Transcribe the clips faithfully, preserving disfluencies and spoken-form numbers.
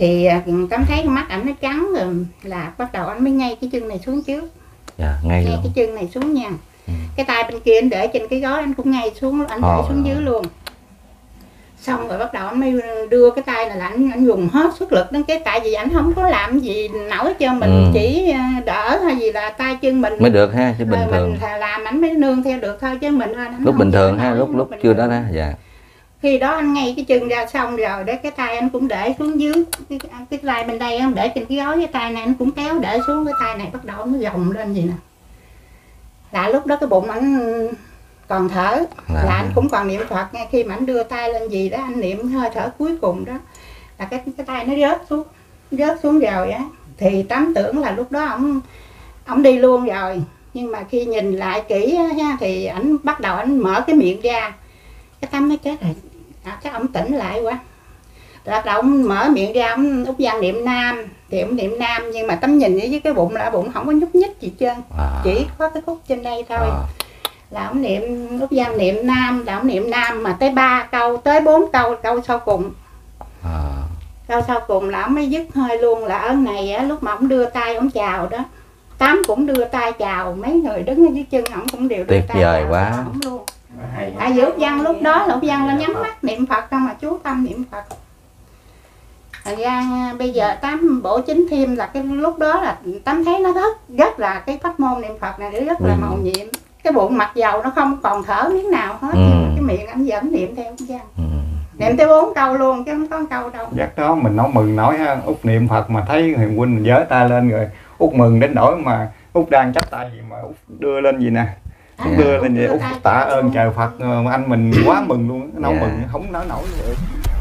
Thì Tám thấy mắt ảnh nó trắng rồi là bắt đầu anh mới ngay cái chân này xuống trước. Dạ, ngay, ngay luôn. cái chân này xuống nha. Ừ. Cái tay bên kia anh để trên cái gối, anh cũng ngay xuống, anh để xuống dưới luôn. Xong rồi bắt đầu anh mới đưa cái tay này là anh, anh dùng hết sức lực đến cái, tại vì anh không có làm gì nổi cho mình, ừ. chỉ đỡ hay gì là tay chân mình mới được ha, chứ bình thường mình làm anh mới nương theo được thôi, chứ mình lúc bình thường ha, lúc lúc chưa đó đó. Dạ. Khi đó anh ngay cái chân ra xong rồi để cái tay anh cũng để xuống dưới, cái, cái tay bên đây anh để trên cái gối, cái tay này anh cũng kéo để xuống, cái tay này bắt đầu nó gồng lên gì nè. Là lúc đó cái bụng anh còn thở, là, là anh cũng còn niệm Phật ngay khi mà anh đưa tay lên gì đó, anh niệm hơi thở cuối cùng đó, là cái cái tay nó rớt xuống, rớt xuống rồi á, thì Tám tưởng là lúc đó ổng ổng đi luôn rồi, nhưng mà khi nhìn lại kỹ á, thì ảnh bắt đầu ảnh mở cái miệng ra, cái Tám mới chết rồi, à, chắc ổng tỉnh lại quá. Bắt đầu ổng mở miệng ra, ổng Úc Văn niệm Nam, thì ổng niệm Nam, nhưng mà Tám nhìn với cái bụng là bụng không có nhúc nhích gì trơn, à. chỉ có cái khúc trên đây thôi. À. Là ổng niệm Úc Văn niệm Nam, là ổng niệm Nam mà tới ba câu, tới bốn câu, câu sau cùng. À. Câu sau cùng là ổng mới dứt hơi luôn, là ở này á, lúc mà ổng đưa tay ổng chào đó, Tám cũng đưa tay chào, mấy người đứng ở dưới chân ổng cũng đều đưa tuyệt tay vời chào quá. ổng luôn. Tại vì Úc Văn lúc đó là Úc Văn là nhắm mắt niệm Phật không, mà chú tâm niệm Phật. Thành ra bây giờ Tám bổ chính thêm là cái lúc đó là Tám thấy nó rất rất là cái pháp môn niệm Phật này rất là ừ. màu nhiệm. Cái bụng mặc dầu nó không còn thở miếng nào hết, ừ. nhưng mà cái miệng anh vẫn niệm theo Úc Văn. Ừ. Niệm tới bốn câu luôn chứ không có câu đâu. Giấc đó mình nói mừng nói ha, Úc niệm Phật mà thấy Hiền huynh mình giơ tay lên rồi, Úc mừng đến nỗi mà Úc đang chắp tay gì mà Úc đưa lên gì nè. Úc yeah. đưa lên vậy, Úc tạ ơn trời Phật, anh mình quá mừng luôn, nói yeah. mừng không nói nổi vậy.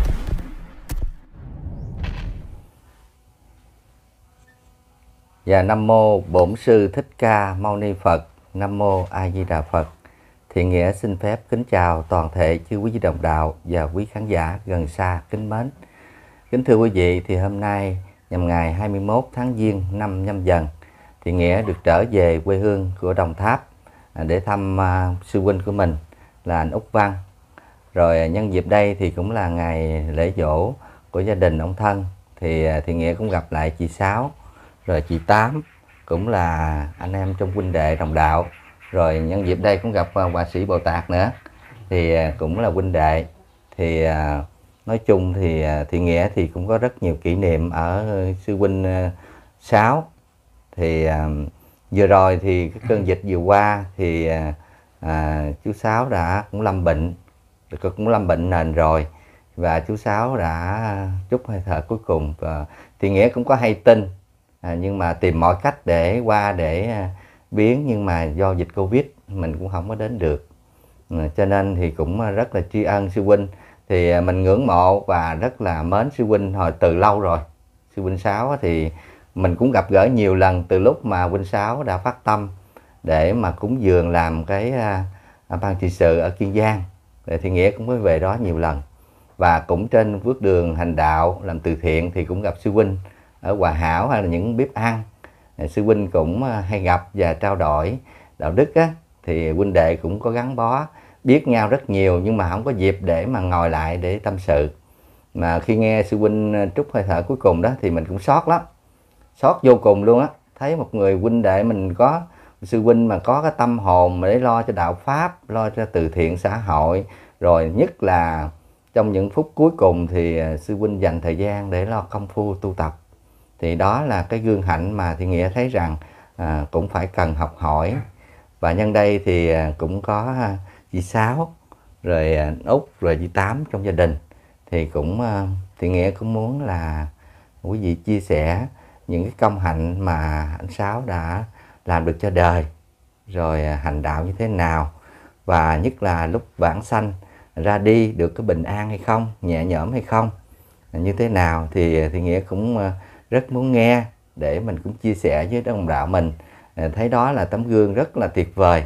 Và Nam Mô Bổn Sư Thích Ca Mâu Ni Phật. Nam Mô A Di Đà Phật. Thiện Nghĩa xin phép kính chào toàn thể chư quý vị đồng đạo và quý khán giả gần xa kính mến. Kính thưa quý vị, thì hôm nay nhằm ngày hai mươi mốt tháng Giêng năm Nhâm Dần, Thiện Nghĩa được trở về quê hương của Đồng Tháp để thăm uh, sư huynh của mình là anh Úc Văn. Rồi nhân dịp đây thì cũng là ngày lễ giỗ của gia đình ông Thân, thì Thiện Nghĩa cũng gặp lại chị Sáu, rồi chị Tám, cũng là anh em trong huynh đệ đồng đạo. Rồi nhân dịp đây cũng gặp uh, họa sĩ Bồ Tát nữa, thì uh, cũng là huynh đệ. Thì uh, nói chung thì uh, Thiện Nghĩa thì cũng có rất nhiều kỷ niệm ở uh, sư huynh uh, Sáu. Thì uh, vừa rồi thì cái cơn dịch vừa qua thì uh, uh, chú Sáu đã cũng lâm bệnh, cũng lâm bệnh nền rồi, và chú Sáu đã trút hơi thở cuối cùng. Và Thiện Nghĩa cũng có hay tin, à, nhưng mà tìm mọi cách để qua để uh, biến, nhưng mà do dịch Covid mình cũng không có đến được, à, cho nên thì cũng rất là tri ân sư huynh. Thì uh, mình ngưỡng mộ và rất là mến sư huynh hồi từ lâu rồi. Sư huynh Sáu thì mình cũng gặp gỡ nhiều lần từ lúc mà huynh Sáu đã phát tâm để mà cúng dường làm cái uh, ban trị sự ở Kiên Giang. Thì Nghĩa cũng mới về đó nhiều lần, và cũng trên bước đường hành đạo làm từ thiện thì cũng gặp sư huynh ở Hòa Hảo hay là những bếp ăn. Sư huynh cũng hay gặp và trao đổi đạo đức á, thì huynh đệ cũng có gắn bó, biết nhau rất nhiều, nhưng mà không có dịp để mà ngồi lại để tâm sự. Mà khi nghe sư huynh trút hơi thở cuối cùng đó thì mình cũng xót lắm, xót vô cùng luôn á. Thấy một người huynh đệ mình có sư huynh mà có cái tâm hồn mà để lo cho đạo pháp, lo cho từ thiện xã hội, rồi nhất là trong những phút cuối cùng thì sư huynh dành thời gian để lo công phu tu tập. Thì đó là cái gương hạnh mà Thiện Nghĩa thấy rằng à, cũng phải cần học hỏi. Và nhân đây thì cũng có chị Sáu, rồi Út, rồi chị Tám trong gia đình. Thì cũng Thiện Nghĩa cũng muốn là quý vị chia sẻ những cái công hạnh mà anh Sáu đã làm được cho đời, rồi hành đạo như thế nào, và nhất là lúc vãng sanh ra đi được cái bình an hay không, nhẹ nhõm hay không, như thế nào. Thì Thiện Nghĩa cũng rất muốn nghe để mình cũng chia sẻ với đồng đạo mình. Thấy đó là tấm gương rất là tuyệt vời,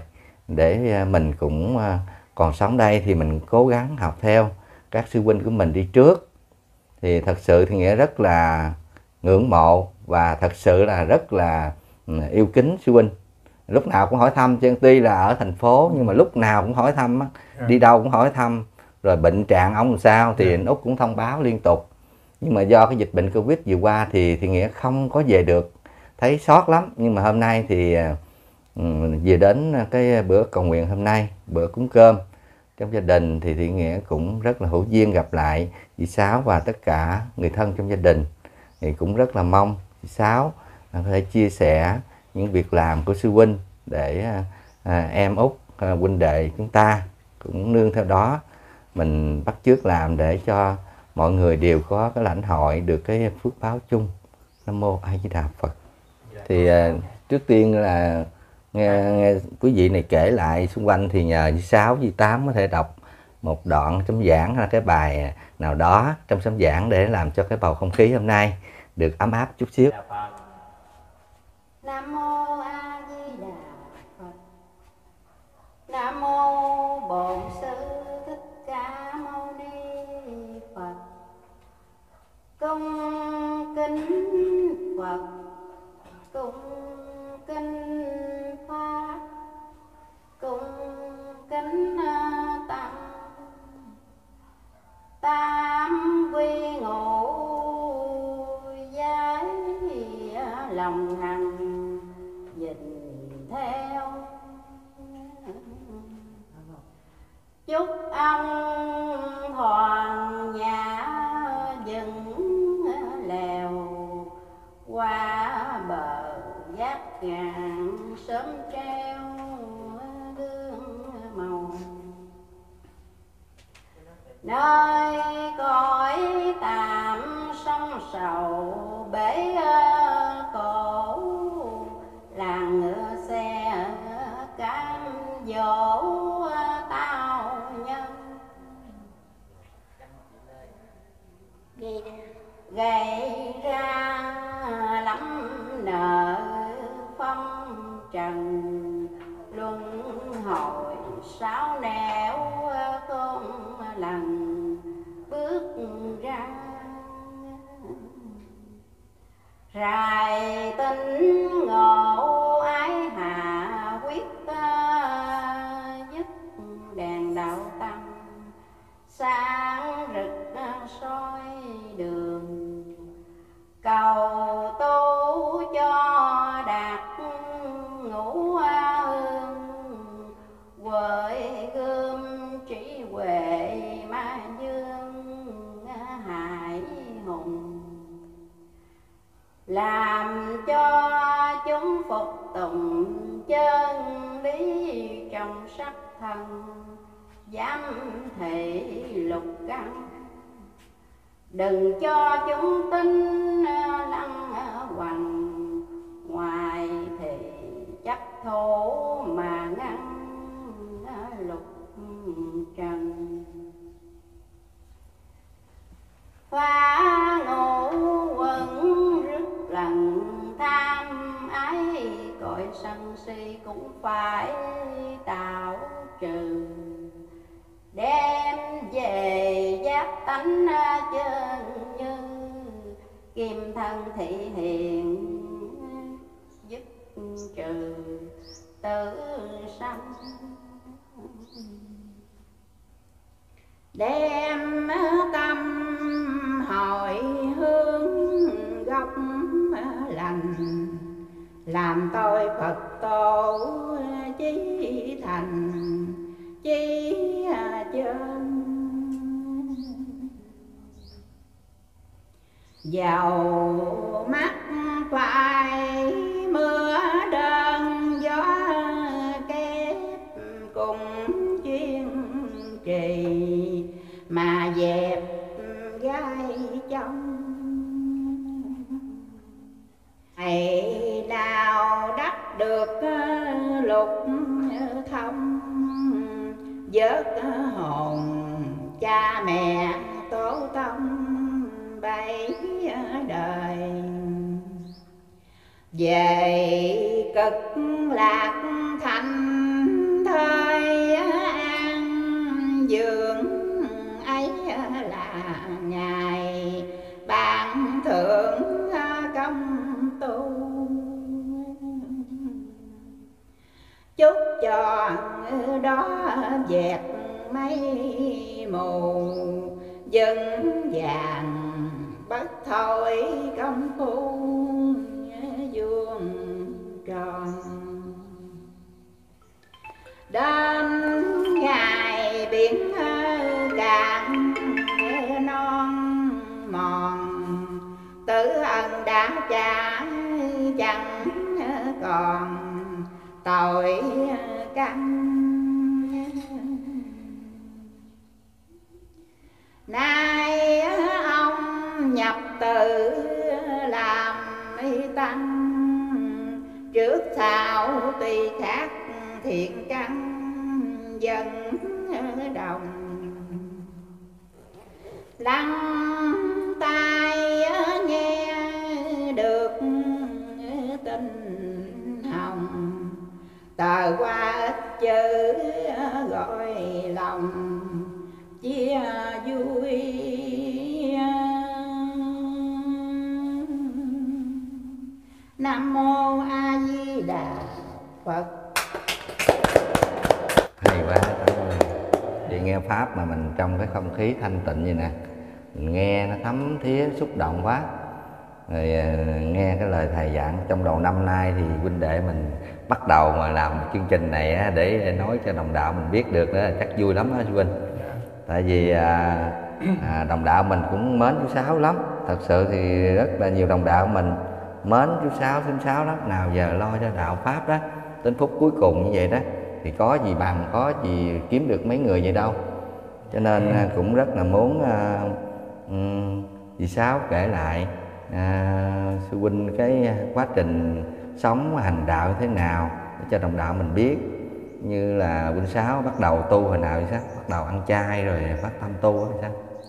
để mình cũng còn sống đây thì mình cố gắng học theo các sư huynh của mình đi trước. Thì thật sự Thiện Nghĩa rất là ngưỡng mộ và thật sự là rất là yêu kính sư huynh. Lúc nào cũng hỏi thăm, chứ tuy là ở thành phố nhưng mà lúc nào cũng hỏi thăm á, đi đâu cũng hỏi thăm. Rồi bệnh trạng ông làm sao thì anh Út cũng thông báo liên tục. Nhưng mà do cái dịch bệnh Covid vừa qua thì thì Nghĩa không có về được, thấy xót lắm. Nhưng mà hôm nay thì um, về đến cái bữa cầu nguyện hôm nay, bữa cúng cơm trong gia đình, thì Thị Nghĩa cũng rất là hữu duyên gặp lại chị Sáu và tất cả người thân trong gia đình. Thì cũng rất là mong chị Sáu có thể chia sẻ những việc làm của sư huynh để à, em út à, huynh đệ chúng ta cũng nương theo đó, mình bắt chước làm để cho mọi người đều có cái lãnh hội được cái phước báo chung. Nam mô A Di Đà Phật. Thì à, trước tiên là nghe, nghe quý vị này kể lại xung quanh, thì nhờ chị Sáu, chị Tám có thể đọc một đoạn trong giảng hay cái bài nào đó trong sấm giảng để làm cho cái bầu không khí hôm nay được ấm áp chút xíu. Nam mô A Di Đà Phật. Nam mô Bổn Sư Thích Ca Mâu Ni Phật. Cung kính Phật, cung kính Pháp, cung kính Tăng. Tam quy ngũ giới lòng hằng nhìn theo. Chúc ông hoàng nhã dừng lèo qua bờ giác ngàn sớm treo gương màu. Nơi cõi tạm sông sầu bể cổ, làng ngựa xe cam dỗ tao nhân. Gây ra lắm nợ phong trần, luân hồi sáu nẻo không lần bước ra. Rài tinh ngộ ái hạ quyết dứt đèn đạo tâm, sáng rực soi đường. Cầu tu cho đạt ngũ hương, quợi gươm trí huệ ma dương hải hùng. Làm cho chúng phục tùng chân lý trong sắc thân, dám thị lục căn. Đừng cho chúng tin lăng hoành, ngoài thì chấp thổ mà ngăn lục trần. Phá ngũ quẩn rứt lần tham ái, cõi sân si cũng phải tạo trừ. Đem về giác tánh chân như, kim thân thị hiện dứt trừ tử sanh. Đem tâm hồi hướng gốc lành, làm tôi Phật tổ chí thành chí chân. Dầu mắt phải mưa đơn gió kép, cùng chuyên trì mà dẹp gai trong. Ngày nào đắc được lục thông, vớt hồn cha mẹ tổ tông bảy đời. Về cực lạc thành thơi an dưỡng, ấy là ngày ban thưởng công tu. Chúc cho đó dẹp mây mù, vững vàng bất thôi công phu vuông tròn. Đến ngày biển cạn non mòn, tử ân đã trả chẳng còn tội căn. Nay ông nhập tự làm tăng, trước sau tuy khác thiện căn dân đồng. Lắng tai nghe được tình hồng, tờ qua ít chữ gọi lòng chia vui. Nam mô A Di Đà Phật. Hay quá, cảm ơn. Chị nghe pháp mà mình trong cái không khí thanh tịnh như nè, mình nghe nó thấm thía xúc động quá. Rồi nghe cái lời thầy giảng trong đầu năm nay thì huynh đệ mình bắt đầu mà làm chương trình này á, để nói cho đồng đạo mình biết được đó, chắc vui lắm đó chú huynh. Tại vì à, à, đồng đạo mình cũng mến chú Sáu lắm. Thật sự thì rất là nhiều đồng đạo mình mến chú Sáu, chú Sáu lắm. Nào giờ lo cho đạo pháp đó, đến phút cuối cùng như vậy đó thì có gì bằng, có gì kiếm được mấy người vậy đâu. Cho nên à, cũng rất là muốn à, um, dì Sáu kể lại à, sư huynh cái quá trình sống hành đạo như thế nào để cho đồng đạo mình biết. Như là huynh Sáu bắt đầu tu hồi nào vậy sao? Bắt đầu ăn chay rồi phát tâm tu hay sao?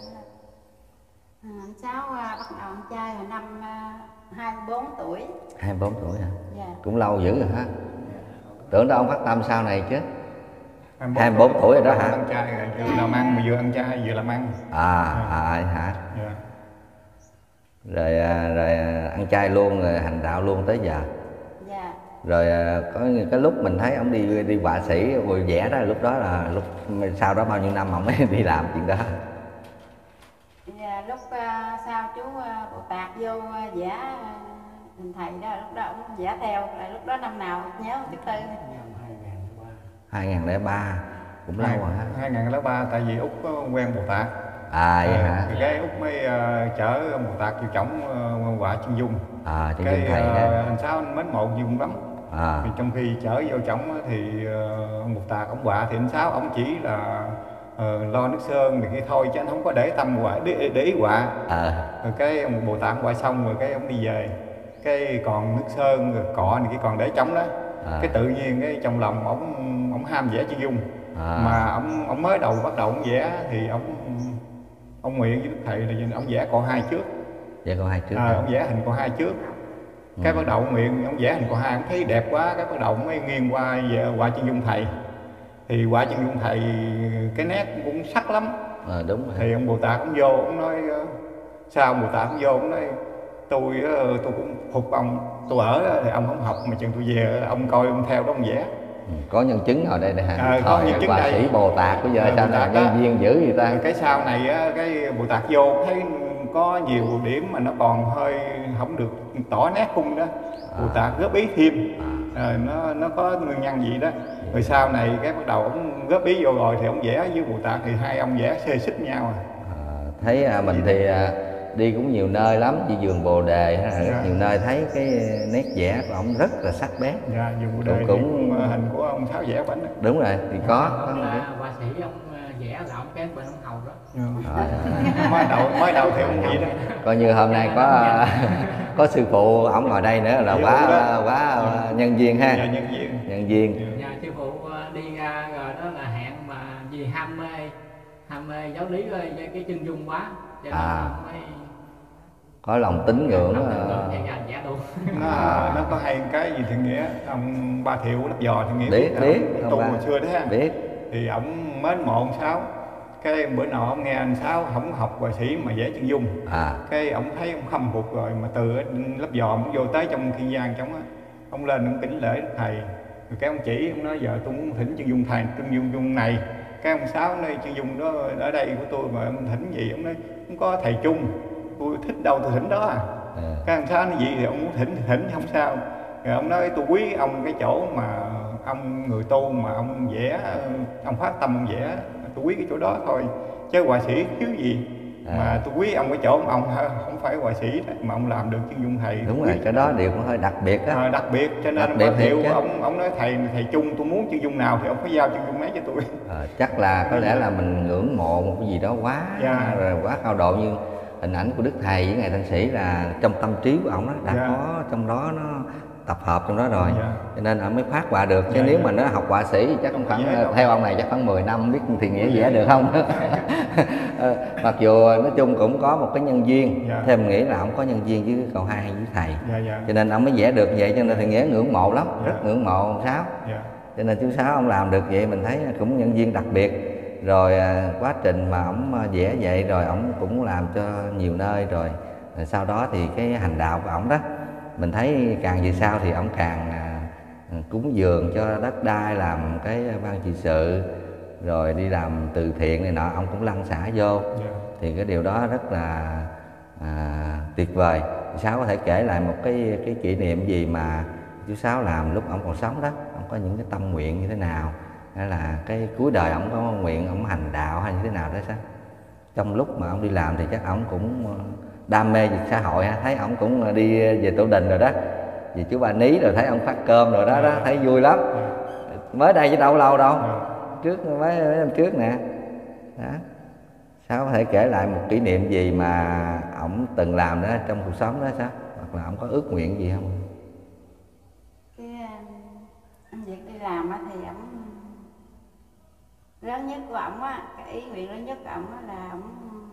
À, anh Sáu bắt đầu ăn chay hồi năm hai mươi bốn tuổi. hai mươi bốn tuổi hả? Dạ. Cũng lâu dữ rồi ha. Tưởng đâu ông phát tâm sau này chứ. hai mươi bốn tuổi rồi đó hả? Ăn chay rồi, vừa làm ăn mà vừa ăn chay vừa làm ăn. À, à, à hả? Yeah. Rồi rồi ăn chay luôn, rồi hành đạo luôn tới giờ. Dạ. Rồi có cái lúc mình thấy ông đi đi họa sĩ rồi vẽ đó, lúc đó là lúc sau đó bao nhiêu năm ông mới đi làm chuyện đó? Dạ, lúc uh, sau chú uh, Bồ Tát vô uh, vẽ uh, hình thầy đó, lúc đó ông vẽ theo, là lúc đó năm nào nhớ thứ tư. hai nghìn lẻ ba cũng lâu rồi ha. hai nghìn lẻ ba tại vì Út có quen Bồ Tát. À vậy à, hả? Cái Út mới uh, chở Bồ Tát vô trỏng uh, họa chân dung. À chân cái dung thầy uh, ha. anh Sáu anh mến mộ dung lắm. À. Thì trong khi chở vô trỏng thì uh, ông Bồ Tát ông họa thì anh Sáu ông chỉ là uh, lo nước sơn thì kia thôi chứ anh không có để tâm họa, để, để ý họa. À. Rồi cái ông Bồ Tát họa xong rồi cái ông đi về, cái còn nước sơn rồi cọ này kia còn để trống đó. À. Cái tự nhiên cái trong lòng ông ông ham vẽ chân dung. À. Mà ông ông mới đầu bắt đầu ông vẽ thì ông ông nguyện với đức thầy là ông vẽ con hai trước. Vẽ con hai trước. À, ông vẽ hình con hai trước. Ừ. Cái bắt đầu ông nguyện ông vẽ hình con hai, ông thấy đẹp quá, cái bắt đầu ông mới nghiêng qua về qua chân dung thầy. Thì qua chân dung thầy cái nét cũng sắc lắm. À, đúng rồi. Thì ông Bồ Tát ông vô ông nói sao ông Bồ Tát ông vô ông nói tôi tôi cũng phục ông, tôi ở thì ông không học mà chừng tôi về ông coi ông theo đó ông vẽ. Ừ, có nhân chứng ở đây nè hả? À, có nhân chứng họa đây. Sĩ Bồ Tát bây giờ à, sao là nhân viên dữ vậy ta? Cái sau này á, cái Bồ Tát vô thấy có nhiều điểm mà nó còn hơi không được tỏ nét cung đó. À. Bồ Tát góp ý thêm. À, nó nó có nguyên nhân gì đó. Rồi sau này cái bắt đầu ông góp ý vô rồi thì ông vẽ với Bồ Tát thì hai ông vẽ xê xích nhau. À. À, thấy à, mình thì à, đi cũng nhiều nơi lắm, như vườn Bồ Đề hay là rất nhiều nơi thấy cái nét vẽ của ông rất là sắc bén. Dạ, vườn Bồ Đề cũng, cũng hình của ông Sáu vẽ bánh đó. Đúng rồi, thì có. có họa sĩ ông vẽ là ông cái bên ông Hầu đó. À. mới đầu mới đầu thì ông gì đó. Coi như hôm nay có có sư phụ ổng ngồi đây nữa là quá quá, quá nhân viên ha. Dạ, nhân viên. Nhân viên. Nhà sư phụ đi ra rồi đó là hẹn mà vì ham mê ham mê giáo lý với cái chân dung quá cho nên à. mới có lòng tín ngưỡng nó, nó, nó có hay cái gì thiện nghĩa ông Ba Thiệu lắp giò thiện nghĩa biết biết tu hồi xưa đó ha. Biết thì ổng mến mộ ông Sáu, cái bữa nọ ông nghe anh Sáu không học họa sĩ mà vẽ chân dung. À. Cái ông thấy ông khâm phục rồi mà từ lắp giò ông vô tới trong thiên gian trong á, ông lên ông kính lễ thầy rồi cái ông chỉ ông nói giờ tôi muốn thỉnh chân dung thầy chân dung dung này. Cái ông Sáu nói chân dung đó ở đây của tôi mà ông thỉnh gì, ông nói không có thầy chung tôi thích đâu tôi thỉnh đó à. À. Cái ông Sáu nói gì thì ông muốn thỉnh thì thỉnh không sao. Rồi ông nói tôi quý ông cái chỗ mà ông người tu mà ông vẽ, ông phát tâm ông vẽ, tôi quý cái chỗ đó thôi, chứ họa sĩ thiếu gì. À. Mà tôi quý ông cái chỗ ông không phải họa sĩ đó, mà ông làm được chân dung thầy. Đúng rồi, cái đó điều cũng hơi đặc biệt á. À, đặc biệt cho nên đặc biệt thiệu ông ông nói thầy thầy chung tôi muốn chân dung nào thì ông phải giao chân dung ấy cho tôi. À, chắc là có lẽ là mình ngưỡng mộ một cái gì đó quá yeah. rồi quá cao độ, như hình ảnh của Đức Thầy với Ngài Thanh Sĩ là trong tâm trí của ông đó đã yeah. có trong đó nó tập hợp trong đó rồi, yeah. cho nên ông mới phát họa được. Chứ yeah, nếu yeah. mà nó học họa sĩ thì chắc không khoảng theo ông này chắc khoảng mười năm biết thì nghĩa vẽ được không. Mặc dù nói chung cũng có một cái nhân duyên, yeah. theo mình nghĩ là ông có nhân duyên với cậu hai với thầy, yeah, yeah. cho nên ông mới vẽ được vậy, cho nên thì nghĩa ngưỡng mộ lắm, yeah. rất ngưỡng mộ ông Sáu, yeah. cho nên chú Sáu ông làm được vậy mình thấy cũng nhân duyên đặc biệt. Rồi quá trình mà ổng vẽ vậy rồi ổng cũng làm cho nhiều nơi rồi, rồi sau đó thì cái hành đạo của ổng đó mình thấy càng về sau thì ổng càng cúng dường cho đất đai, làm cái ban trị sự, rồi đi làm từ thiện này nọ, ông cũng lăn xả vô, yeah. thì cái điều đó rất là à, tuyệt vời. Sáu có thể kể lại một cái cái kỷ niệm gì mà chú Sáu làm lúc ông còn sống đó, ông có những cái tâm nguyện như thế nào, hay là cái cuối đời ông có nguyện ông hành đạo hay như thế nào đó sao? Trong lúc mà ông đi làm thì chắc ông cũng đam mê việc xã hội, thấy ông cũng đi về tổ đình rồi đó, vì chú Ba Ní rồi thấy ông phát cơm rồi đó, đó thấy vui lắm. Mới đây chứ đâu lâu đâu, trước mấy, mấy năm trước nè đó. Sao có thể kể lại một kỷ niệm gì mà ông từng làm đó trong cuộc sống đó sao, hoặc là ông có ước nguyện gì không? Cái anh việc đi làm thì ông lớn nhất của ổng á, cái ý nguyện lớn nhất của ổng là ổng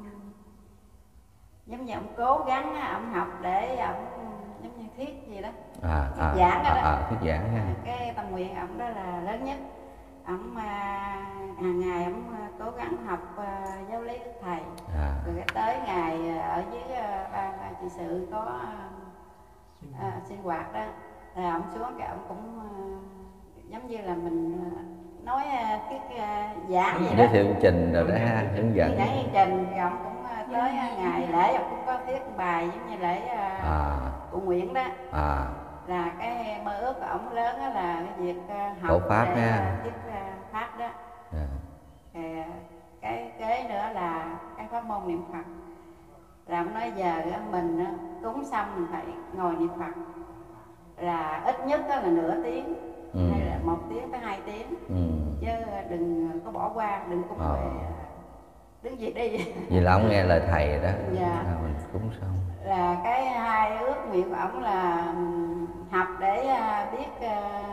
giống như ổng cố gắng ổng học để ổng giống như thuyết gì đó, à, thuyết à, giảng à, đó, à, thuyết giảng ha. Cái tâm nguyện ổng đó là lớn nhất. Ổng hàng ngày ổng cố gắng học uh, giáo lý Đức Thầy, à. rồi cái tới ngày ở dưới uh, ban trị sự có uh, uh, sinh hoạt đó, rồi ổng xuống cái ổng cũng uh, giống như là mình uh, nói uh, cái uh, giảng gì đó, giới thiệu chương trình rồi đó ha, hướng dẫn giảng chương trình, rồi ổng cũng uh, tới uh, ngày lễ ổng cũng có thuyết bài giống như lễ uh, à. của Nguyễn đó, à. là cái mơ ước của ổng lớn đó là cái việc uh, học Phổ pháp để ha. uh, thuyết uh, pháp đó. Yeah. Thì cái kế nữa là cái pháp môn niệm Phật, là ông nói giờ mình cúng xong mình phải ngồi niệm Phật là ít nhất là nửa tiếng, ừ. hay là một tiếng tới hai tiếng, ừ. chứ đừng có bỏ qua, đừng cúng về đứng dậy đi. Vì là ông nghe lời thầy đó, dạ. à, mình cúng xong là cái hai ước nguyện của ông là học để biết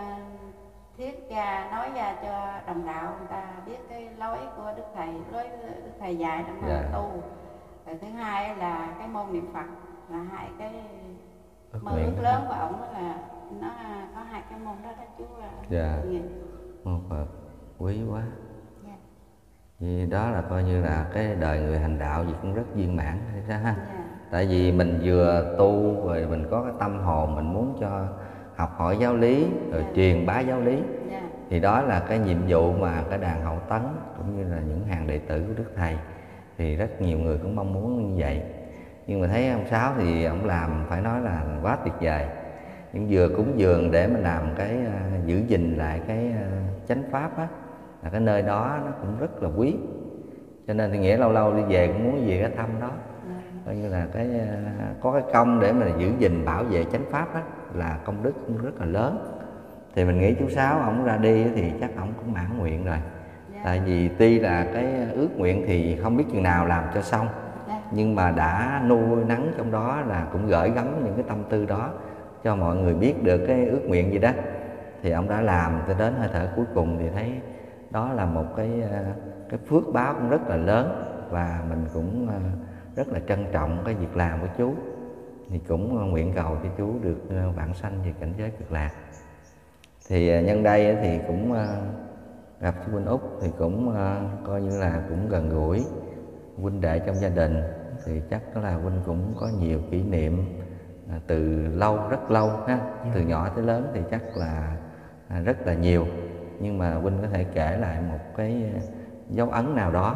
thuyết ra, nói ra cho đồng đạo người ta biết cái lối của Đức Thầy, lối Đức Thầy dạy trong yeah. tu. Rồi thứ hai là cái môn niệm Phật, là hai cái mơ ước lớn của ổng là nó có hai cái môn đó đó chú. Dạ. Môn Phật quý quá. Yeah. Vì đó là coi như là cái đời người hành đạo gì cũng rất viên mãn hay sao ha. Yeah. Tại vì mình vừa tu rồi mình có cái tâm hồn mình muốn cho học hỏi giáo lý rồi yeah. truyền bá giáo lý, yeah. thì đó là cái nhiệm vụ mà cái đàn Hậu Tấn cũng như là những hàng đệ tử của Đức Thầy, thì rất nhiều người cũng mong muốn như vậy. Nhưng mà thấy ông Sáu thì ông làm phải nói là quá tuyệt vời, nhưng vừa cúng dường để mà làm cái uh, giữ gìn lại cái uh, chánh pháp á, là cái nơi đó nó cũng rất là quý, cho nên thì nghĩa lâu lâu đi về cũng muốn về cái thăm đó, coi như là cái uh, có cái công để mà giữ gìn bảo vệ chánh pháp đó là công đức cũng rất là lớn. Thì mình nghĩ chú Sáu ông ra đi thì chắc ông cũng mãn nguyện rồi. Yeah. Tại vì tuy là cái ước nguyện thì không biết chừng nào làm cho xong, yeah. nhưng mà đã nuôi nắng trong đó là cũng gửi gắm những cái tâm tư đó cho mọi người biết được cái ước nguyện gì đó, thì ông đã làm cho đến hơi thở cuối cùng, thì thấy đó là một cái cái phước báo cũng rất là lớn, và mình cũng rất là trân trọng cái việc làm của chú, thì cũng nguyện cầu cho chú được vãng sanh về cảnh giới cực lạc. Thì nhân đây thì cũng gặp chú Huynh Út thì cũng coi như là cũng gần gũi huynh đệ trong gia đình, thì chắc là huynh cũng có nhiều kỷ niệm từ lâu, rất lâu ha, từ nhỏ tới lớn thì chắc là rất là nhiều. Nhưng mà huynh có thể kể lại một cái dấu ấn nào đó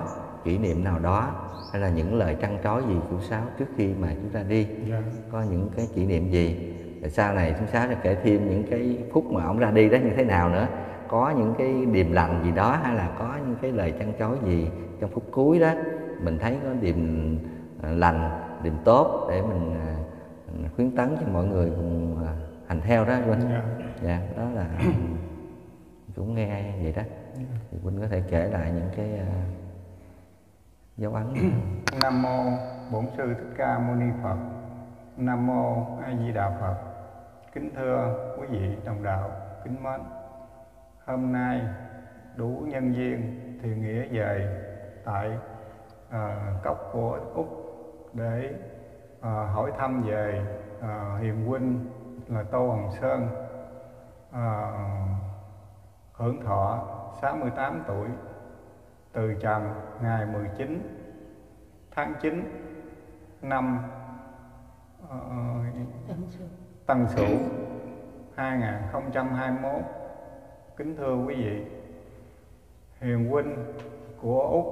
kỷ niệm nào đó hay là những lời trăn trối gì chú Sáu trước khi mà chú ra đi? Dạ. Có những cái kỷ niệm gì? Rồi sau này chú Sáu sẽ kể thêm những cái phút mà ông ra đi đó như thế nào nữa, có những cái điềm lành gì đó hay là có những cái lời trăn trối gì trong phút cuối đó mình thấy có điềm lành, điềm tốt để mình khuyến tấn cho mọi người cùng hành theo đó Huynh. Dạ. Dạ, đó là cũng nghe vậy đó. Thì Huynh có thể kể lại những cái uh, dấu ấn. Nam mô Bổn Sư Thích Ca Mâu Ni Phật. Nam mô A Di Đà Phật. Kính thưa quý vị đồng đạo kính mến, hôm nay đủ nhân duyên thì nghĩa về tại uh, cốc của Úc để uh, hỏi thăm về uh, hiền huynh là Tô Hồng Sơn, uh, hưởng thọ sáu mươi tám tuổi, từ trần ngày mười chín tháng chín năm uh, Tân Sửu hai nghìn không trăm hai mươi mốt. Kính thưa quý vị, hiền huynh của Úc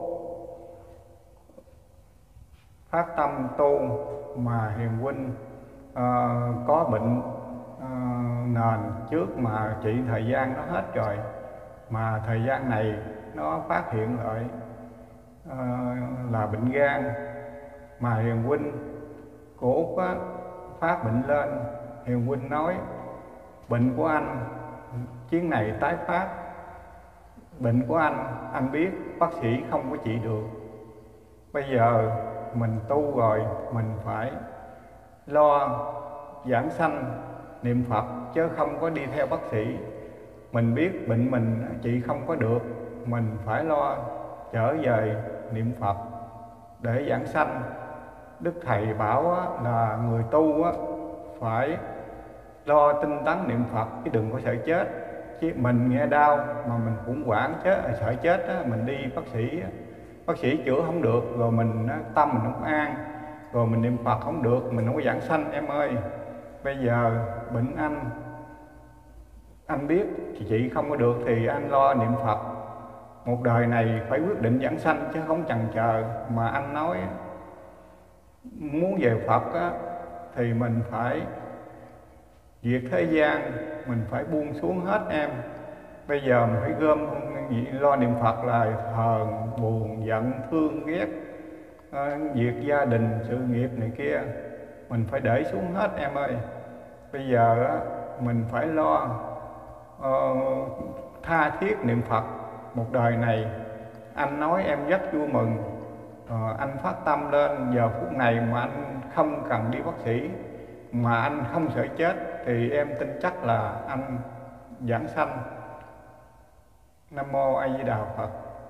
phát tâm tu mà hiền huynh uh, có bệnh uh, nền trước mà trị thời gian nó hết rồi, mà thời gian này nó phát hiện lại uh, là bệnh gan, mà hiền huynh của Úc á, phát bệnh lên. Hiền huynh nói bệnh của anh chuyến này tái phát, bệnh của anh anh biết bác sĩ không có trị được, bây giờ mình tu rồi mình phải lo giảng sanh niệm Phật chứ không có đi theo bác sĩ. Mình biết bệnh mình trị không có được, mình phải lo trở về niệm Phật để giảng sanh. Đức Thầy bảo là người tu phải lo tinh tấn niệm Phật chứ đừng có sợ chết. Chứ mình nghe đau mà mình cũng quản chết, sợ chết á, mình đi bác sĩ, bác sĩ chữa không được, rồi mình tâm mình không an, rồi mình niệm Phật không được, mình không có giảng sanh em ơi. Bây giờ bệnh anh, anh biết chị không có được thì anh lo niệm Phật. Một đời này phải quyết định giảng sanh chứ không chần chờ. Mà anh nói muốn về Phật á, thì mình phải việc thế gian mình phải buông xuống hết em. Bây giờ mình phải gom lo niệm Phật là hờn, buồn, giận, thương, ghét, à, việc gia đình, sự nghiệp này kia mình phải để xuống hết em ơi. Bây giờ á, mình phải lo uh, tha thiết niệm Phật. Một đời này anh nói em rất vui mừng, uh, anh phát tâm lên giờ phút này mà anh không cần đi bác sĩ, mà anh không sợ chết thì em tin chắc là anh giảng sanh. Nam mô A Di Đà Phật.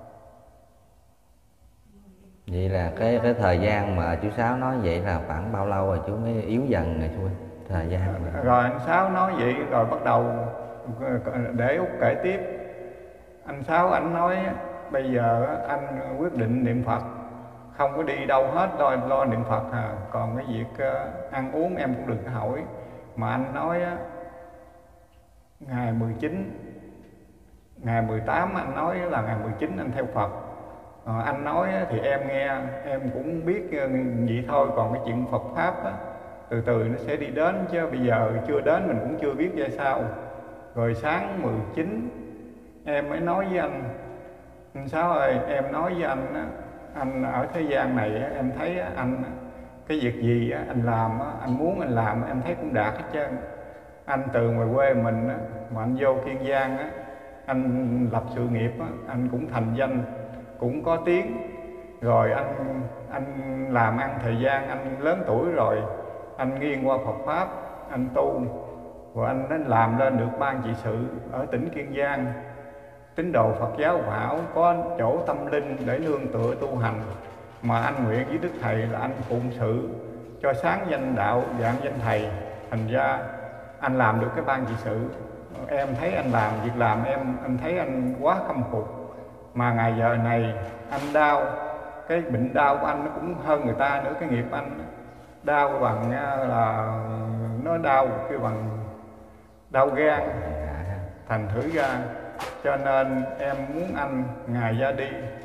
Vậy là cái cái thời gian mà chú Sáu nói vậy là khoảng bao lâu rồi chú mới yếu dần rồi chú? Thời gian mà... Rồi anh Sáu nói vậy rồi bắt đầu để Úc kể tiếp. Anh Sáu anh nói bây giờ anh quyết định niệm Phật, không có đi đâu hết, lo lo niệm Phật à. Còn cái việc uh, ăn uống em cũng đừng hỏi. Mà anh nói uh, ngày mười chín, ngày mười tám anh nói là ngày mười chín anh theo Phật. À, anh nói uh, thì em nghe, em cũng biết uh, vậy thôi. Còn cái chuyện Phật Pháp uh, từ từ nó sẽ đi đến, chứ bây giờ chưa đến mình cũng chưa biết ra sao. Rồi sáng mười chín em mới nói với anh, anh Sáu ơi, em nói với anh uh, anh ở thế gian này em thấy anh cái việc gì anh làm, anh muốn anh làm em thấy cũng đạt hết trơn. Anh từ ngoài quê mình mà anh vô Kiên Giang á, anh lập sự nghiệp á, anh cũng thành danh, cũng có tiếng. Rồi anh anh làm ăn thời gian, anh lớn tuổi rồi, anh nghiêng qua Phật Pháp, anh tu, rồi anh đã làm lên được ban trị sự ở tỉnh Kiên Giang. Tín đồ Phật giáo Bảo có chỗ tâm linh để nương tựa tu hành, mà anh nguyện với Đức Thầy là anh phụng sự cho sáng danh đạo, dạng danh Thầy. Thành ra anh làm được cái ban trị sự. Em thấy anh làm việc làm em em thấy anh quá khâm phục. Mà ngày giờ này anh đau, cái bệnh đau của anh nó cũng hơn người ta nữa. Cái nghiệp anh đau bằng là nó đau cái bằng đau gan, thành thử ra. Cho nên em muốn anh ngày ra đi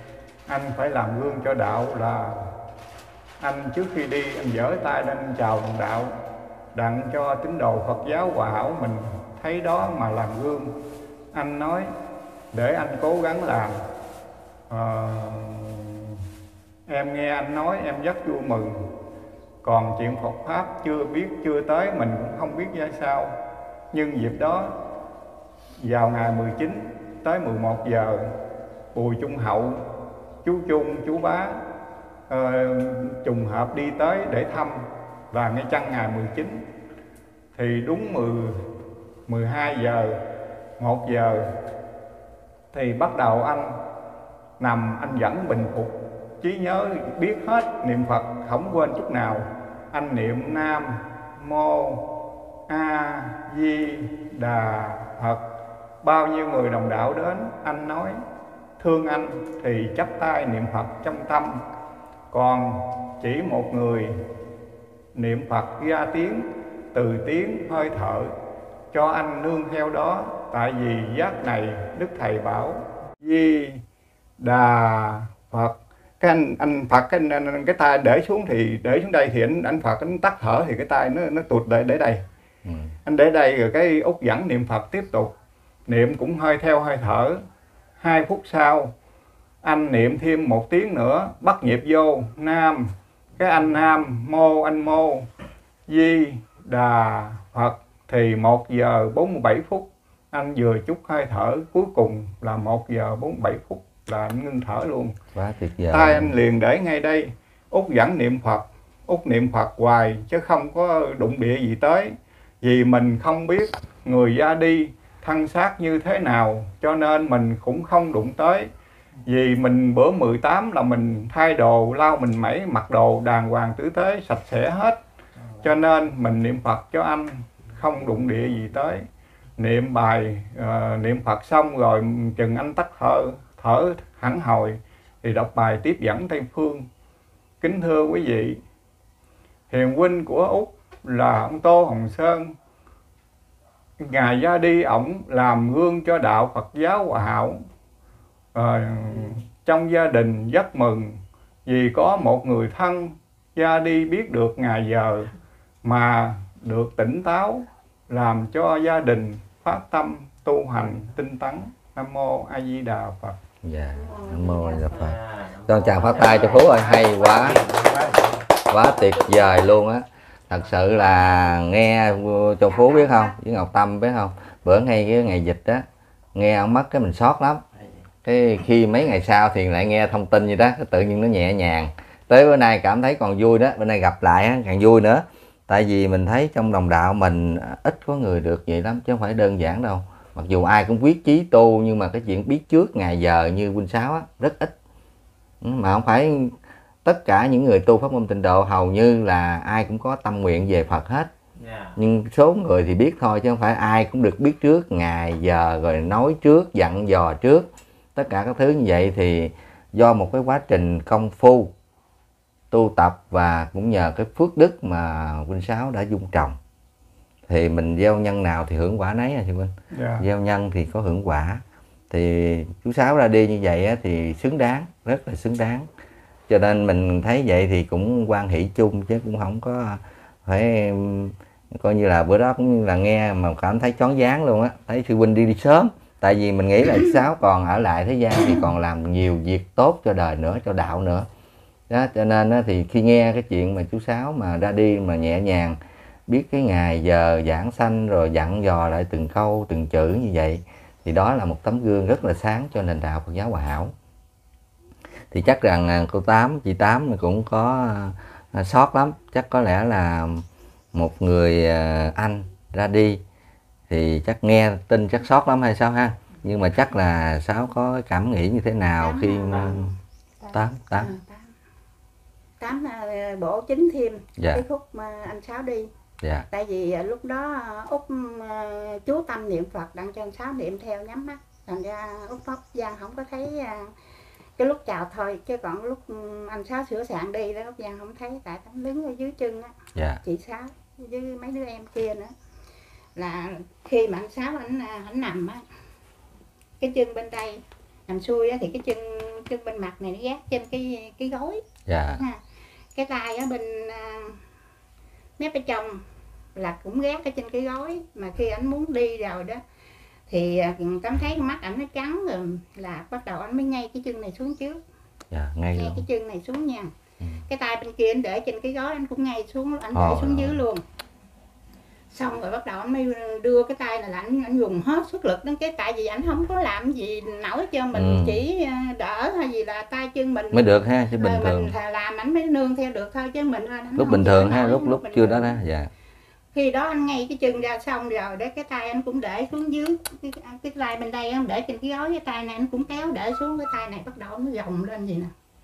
anh phải làm gương cho đạo là anh trước khi đi anh giở tay lên chào đồng đạo, đặng cho tín đồ Phật giáo Hòa Hảo mình thấy đó mà làm gương. Anh nói để anh cố gắng làm. à, Em nghe anh nói em rất vui mừng. Còn chuyện Phật Pháp chưa biết, chưa tới, mình cũng không biết ra sao. Nhưng dịp đó vào ngày mười chín tới mười một giờ, Bùi Trung Hậu, chú Trung, chú Bá uh, trùng hợp đi tới để thăm. Và ngay chăng ngày mười chín thì đúng mười, mười hai giờ, một giờ thì bắt đầu anh nằm, anh vẫn bình phục, trí nhớ biết hết, niệm Phật không quên chút nào. Anh niệm Nam Mô A Di Đà Phật. Bao nhiêu người đồng đạo đến, anh nói thương anh thì chắp tay niệm Phật trong tâm. Còn chỉ một người niệm Phật ra tiếng, từ tiếng hơi thở, cho anh nương theo đó. Tại vì giác này Đức Thầy bảo Di Đà Phật. Cái anh anh Phật cái, anh, cái tay để xuống thì để xuống đây thì anh anh Phật anh tắt thở thì cái tay nó nó tụt để để đây. Ừ. Anh để đây rồi cái Út dẫn niệm Phật tiếp tục. Niệm cũng hơi theo hơi thở. Hai phút sau anh niệm thêm một tiếng nữa, bắt nhịp vô Nam. Cái anh Nam Mô anh Mô Di Đà Phật thì một giờ bốn mươi bảy phút. Anh vừa chút hơi thở cuối cùng là một giờ bốn mươi bảy phút là anh ngưng thở luôn. Quá tuyệt vời. Tay anh liền để ngay đây. Út vẫn niệm Phật, Út niệm Phật hoài chứ không có đụng địa gì tới. Vì mình không biết người ra đi thân xác như thế nào, cho nên mình cũng không đụng tới. Vì mình bữa mười tám là mình thay đồ, lau mình mẩy, mặc đồ đàng hoàng tử tế, sạch sẽ hết. Cho nên mình niệm Phật cho anh, không đụng địa gì tới. Niệm bài, uh, niệm Phật xong rồi chừng anh tắt thở, thở hẳn hồi thì đọc bài tiếp dẫn Tây Phương. Kính thưa quý vị, hiền huynh của Út là ông Tô Hồng Sơn. Ngài ra đi ổng làm gương cho đạo Phật giáo Hòa Hảo. À, trong gia đình rất mừng vì có một người thân ra đi biết được ngày giờ mà được tỉnh táo, làm cho gia đình phát tâm tu hành tinh tấn. Nam Mô A Di Đà Phật. Dạ, Nam Mô A Di Đà Phật. Con chàng phát tay cho Phú ơi, hay quá, quá tuyệt vời luôn á. Thật sự là nghe cho Phú biết không, với Ngọc Tâm biết không, bữa ngay cái ngày dịch á, nghe ông mất cái mình sót lắm. Cái khi mấy ngày sau thì lại nghe thông tin gì đó, tự nhiên nó nhẹ nhàng. Tới bữa nay cảm thấy còn vui đó, bữa nay gặp lại á, càng vui nữa. Tại vì mình thấy trong đồng đạo mình ít có người được vậy lắm, chứ không phải đơn giản đâu. Mặc dù ai cũng quyết chí tu, nhưng mà cái chuyện biết trước ngày giờ như huynh Sáu á, rất ít. Mà không phải tất cả những người tu pháp môn tịnh độ hầu như là ai cũng có tâm nguyện về Phật hết. Yeah. Nhưng số người thì biết thôi, chứ không phải ai cũng được biết trước ngày giờ, rồi nói trước, dặn dò trước. Tất cả các thứ như vậy thì do một cái quá trình công phu tu tập, và cũng nhờ cái phước đức mà huynh Sáu đã dung trồng. Thì mình gieo nhân nào thì hưởng quả nấy à chị Huynh. Yeah. Gieo nhân thì có hưởng quả. Thì chú Sáu ra đi như vậy á, thì xứng đáng, rất là xứng đáng. Cho nên mình thấy vậy thì cũng hoan hỷ chung, chứ cũng không có phải coi như là bữa đó cũng như là nghe mà cảm thấy chón váng luôn á. Thấy sư huynh đi đi sớm. Tại vì mình nghĩ là chú Sáu còn ở lại thế gian thì còn làm nhiều việc tốt cho đời nữa, cho đạo nữa. Đó, cho nên á, thì khi nghe cái chuyện mà chú Sáu mà ra đi mà nhẹ nhàng, biết cái ngày giờ giảng sanh rồi dặn dò lại từng câu từng chữ như vậy, thì đó là một tấm gương rất là sáng cho nền đạo Phật giáo Hòa Hảo. Thì chắc rằng cô Tám, chị Tám cũng có sót lắm. Chắc có lẽ là một người anh ra đi thì chắc nghe tin chắc sót lắm hay sao ha. Nhưng mà chắc là Sáu có cảm nghĩ như thế nào tám, khi Tám Tám Tám bổ chính thêm. Dạ. Cái khúc mà anh Sáu đi. Dạ. Tại vì lúc đó Út chú tâm niệm Phật, đặng cho anh Sáu niệm theo nhắm mắt. Thành ra Út Pháp Giang không có thấy cái lúc chào thôi, chứ còn lúc anh Sáu sửa soạn đi đó Út Giang không thấy. Tại tấm đứng ở dưới chân á. Dạ. Chị Sáu với mấy đứa em kia nữa, là khi mà anh Sáu anh, anh nằm á, cái chân bên đây nằm xuôi á, thì cái chân chân bên mặt này nó gác trên cái cái gối. Dạ. Ha. Cái tay ở bên à, mép ở trong là cũng gác ở trên cái gối, mà khi ảnh muốn đi rồi đó thì cảm thấy mắt ảnh nó trắng rồi là bắt đầu anh mới ngay cái chân này xuống trước. Dạ, ngay ngay luôn. cái chân này xuống nha. Ừ. Cái tay bên kia anh để trên cái gối, anh cũng ngay xuống, anh để Ồ, xuống dưới rồi. luôn. Xong rồi bắt đầu anh mới đưa cái tay này là anh, anh dùng hết sức lực đến cái, tại vì anh không có làm gì nổi cho mình, Ừ. chỉ đỡ hay gì là tay chân mình Mới được ha, chứ bình rồi thường. mình làm anh mới nương theo được thôi, chứ mình anh Lúc không bình chịu thường ha, nổi, lúc lúc bình chưa thường. đó đó. Dạ. Khi đó anh ngay cái chân ra xong rồi để cái tay anh cũng để xuống dưới cái, cái tay bên đây anh để trên cái gối, cái tay này anh cũng kéo để xuống, cái tay này bắt đầu nó gồng lên gì nè.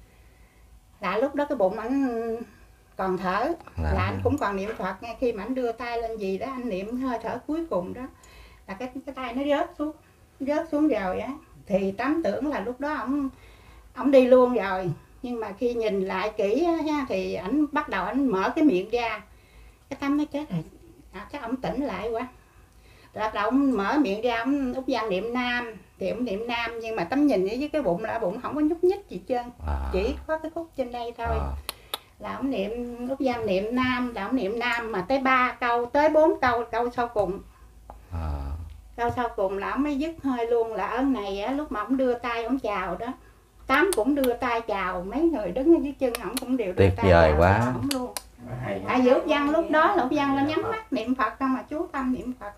Là lúc đó cái bụng anh còn thở, Là- là anh cũng còn niệm Phật ngay khi mà anh đưa tay lên gì đó, anh niệm hơi thở cuối cùng đó là cái cái tay nó rớt xuống, rớt xuống rồi á, thì Tám tưởng là lúc đó ổng ổng đi luôn rồi. Nhưng mà khi nhìn lại kỹ á, ha, thì ảnh bắt đầu anh mở cái miệng ra, cái Tám mới chết rồi, à, chắc ổng tỉnh lại quá. Bắt đầu ổng mở miệng ra, ổng Úc Văn niệm Nam thì ổng niệm Nam, nhưng mà Tám nhìn với cái bụng là bụng không có nhúc nhích gì trơn, À. chỉ có cái khúc trên đây thôi. À. Là ổng niệm Úc Văn niệm Nam, là ổng niệm Nam mà tới ba câu, tới bốn câu, câu sau cùng. À. Câu sau cùng là ổng mới dứt hơi luôn. Là ở này á, lúc mà ổng đưa tay ổng chào đó, Tám cũng đưa tay chào, mấy người đứng ở dưới chân ổng cũng đều đưa Tuyệt tay vời chào quá. ổng luôn. Tại vì Úc Văn lúc đó là Úc Văn là nhắm mắt niệm Phật không, mà chú tâm niệm Phật.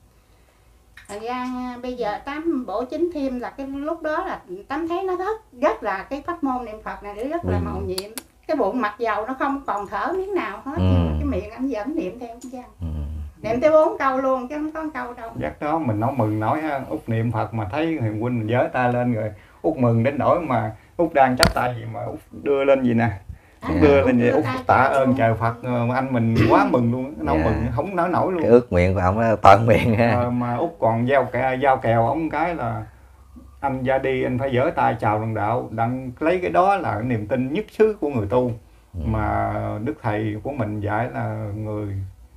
Thành ra bây giờ Tám bổ chính thêm là cái lúc đó là Tám thấy nó rất rất là cái pháp môn niệm Phật này rất là Ừ. màu nhiệm. Cái bụng mặc dầu nó không còn thở miếng nào hết, Ừ. nhưng mà cái miệng anh vẫn niệm theo Úc Văn. Ừ. Niệm tới bốn câu luôn chứ không có câu đâu. Giấc đó mình nói mừng nói ha, Út niệm Phật mà thấy Huyền huynh mình giơ tay lên rồi Út mừng đến nỗi mà Út đang chắp tay gì mà Út đưa lên gì nè, Út À, đưa Út lên vậy, đưa Út tay tạ chào ơn luôn. trời Phật, anh mình quá mừng luôn, nó Dạ. mừng không nói nổi luôn. Cái ước nguyện của ông đó toàn nguyện ha. Ờ, mà Út còn giao kèo, giao kèo ông cái là anh ra đi anh phải giở tay chào đồng đạo, đặng lấy cái đó là niềm tin nhất xứ của người tu. Ừ. Mà đức thầy của mình dạy là người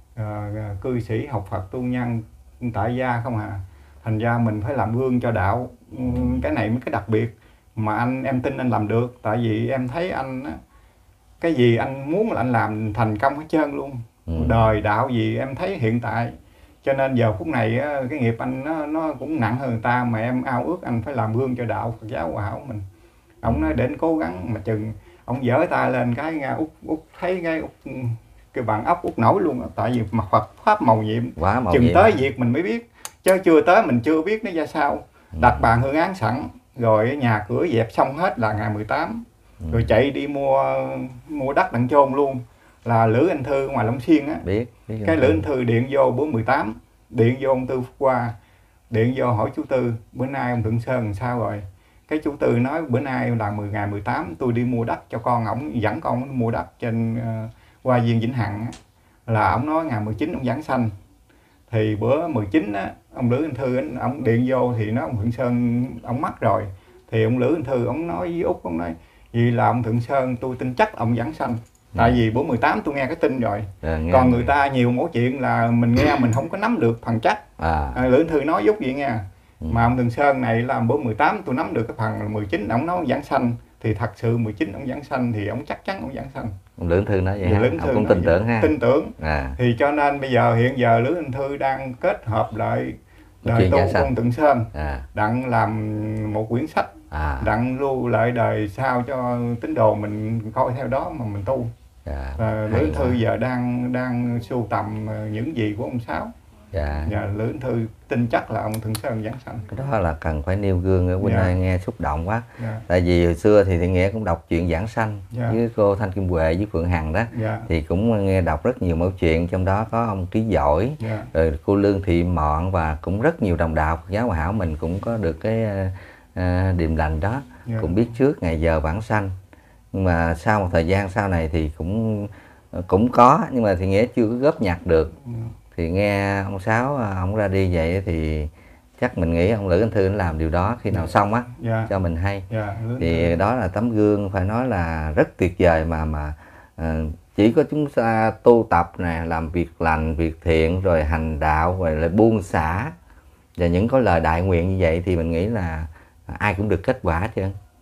uh, cư sĩ học Phật tu nhân tại gia không à, thành ra mình phải làm gương cho đạo. Ừ, cái này mới cái đặc biệt mà anh em tin anh làm được, tại vì em thấy anh á, cái gì anh muốn là anh làm thành công hết trơn luôn. Ừ. Đời đạo gì em thấy hiện tại, cho nên giờ phút này á, cái nghiệp anh nó, nó cũng nặng hơn người ta, mà em ao ước anh phải làm gương cho đạo Phật giáo Hòa Hảo mình. Ông nói đến cố gắng, mà chừng ông giở tay lên cái nghe Út Út thấy cái Út, cái bàn ốc Út nổi luôn, tại vì mặt Phật pháp màu nhiệm, Quá màu chừng nhiệm. tới việc mình mới biết, chứ chưa tới mình chưa biết nó ra sao. Đặt bàn hương án sẵn rồi nhà cửa dẹp xong hết là ngày mười tám, Ừ. rồi chạy đi mua mua đất đặng chôn luôn. Là Lữ Anh Thư ngoài Long Xuyên á, Biết, biết cái Lữ Thư. Anh Thư điện vô bữa mười tám, điện vô ông Tư Phúc Qua, điện vô hỏi chú Tư bữa nay ông Thượng Sơn làm sao rồi. Cái chú Tư nói bữa nay là mười ngày mười tám tôi đi mua đất cho con, ổng dẫn con mua đất trên uh, Hoa Viên Vĩnh Hằng á. Là ổng nói ngày mười chín ông giảng sanh, thì bữa mười chín á ông Lữ Anh Thư anh ông điện vô thì nói ông Thượng Sơn ông mất rồi, thì ông Lữ Anh Thư ông nói với Út, ông nói vì là ông Thượng Sơn tôi tin chắc ông giảng sanh, tại vì bữa mười tám tôi nghe cái tin rồi. Rồi, nghe Còn người- người ta nhiều mỗi chuyện là mình nghe mình không có nắm được phần chắc. À. À, Lữ Anh Thư nói giúp vậy nha. Ừ. Mà ông Thường Sơn này là bữa mười tám tôi nắm được cái phần là mười chín ông nói giảng sanh, thì thật sự mười chín ông giảng sanh thì ông chắc chắn ông giảng sanh. Ông Lữ Anh Thư nói vậy Thì ha. Lữ Anh Ông Thư cũng nói tin vậy. tưởng ha. Tin tưởng. À. Thì cho nên bây giờ hiện giờ Lữ Anh Thư đang kết hợp lại đời Chuyện tu giảng của sanh. ông Tượng Sơn, À. đặng làm một quyển sách, À. đặng lưu lại đời sau cho tín đồ mình coi theo đó mà mình tu. Dạ. Và Lữ Hay Anh Thư quá. giờ đang đang sưu tầm những gì của ông Sáu. Dạ. Và Lữ Anh Thư tin chắc là ông Thượng Sơn giảng sanh. Cái đó là cần phải nêu gương ở Huynh Dạ. ơi, nghe xúc động quá. Dạ. Tại vì hồi xưa thì Thiện Nghĩa cũng đọc truyện giảng sanh Dạ. với cô Thanh Kim Huệ với Phượng Hằng đó. Dạ. Thì cũng nghe đọc rất nhiều mẫu chuyện, trong đó có ông Trí Giỏi, Dạ. rồi cô Lương Thị Mọn, và cũng rất nhiều đồng đạo Phật giáo Hòa Hảo mình cũng có được cái uh, điềm lành đó. Dạ. Cũng biết trước ngày giờ vãng sanh. Nhưng mà sau một thời gian sau này thì cũng cũng có, nhưng mà Thiện Nghĩa chưa có góp nhặt được. Ừ. Thì nghe ông Sáu ông ra đi vậy thì chắc mình nghĩ ông Lữ Anh Thư làm điều đó khi nào xong á, Dạ. cho mình hay. Dạ. Lữ Anh Thì Thư. đó là tấm gương phải nói là rất tuyệt vời, mà mà à, chỉ có chúng ta tu tập nè, làm việc lành việc thiện, rồi hành đạo, rồi lại buông xả, và những có lời đại nguyện như vậy thì mình nghĩ là ai cũng được kết quả chứ.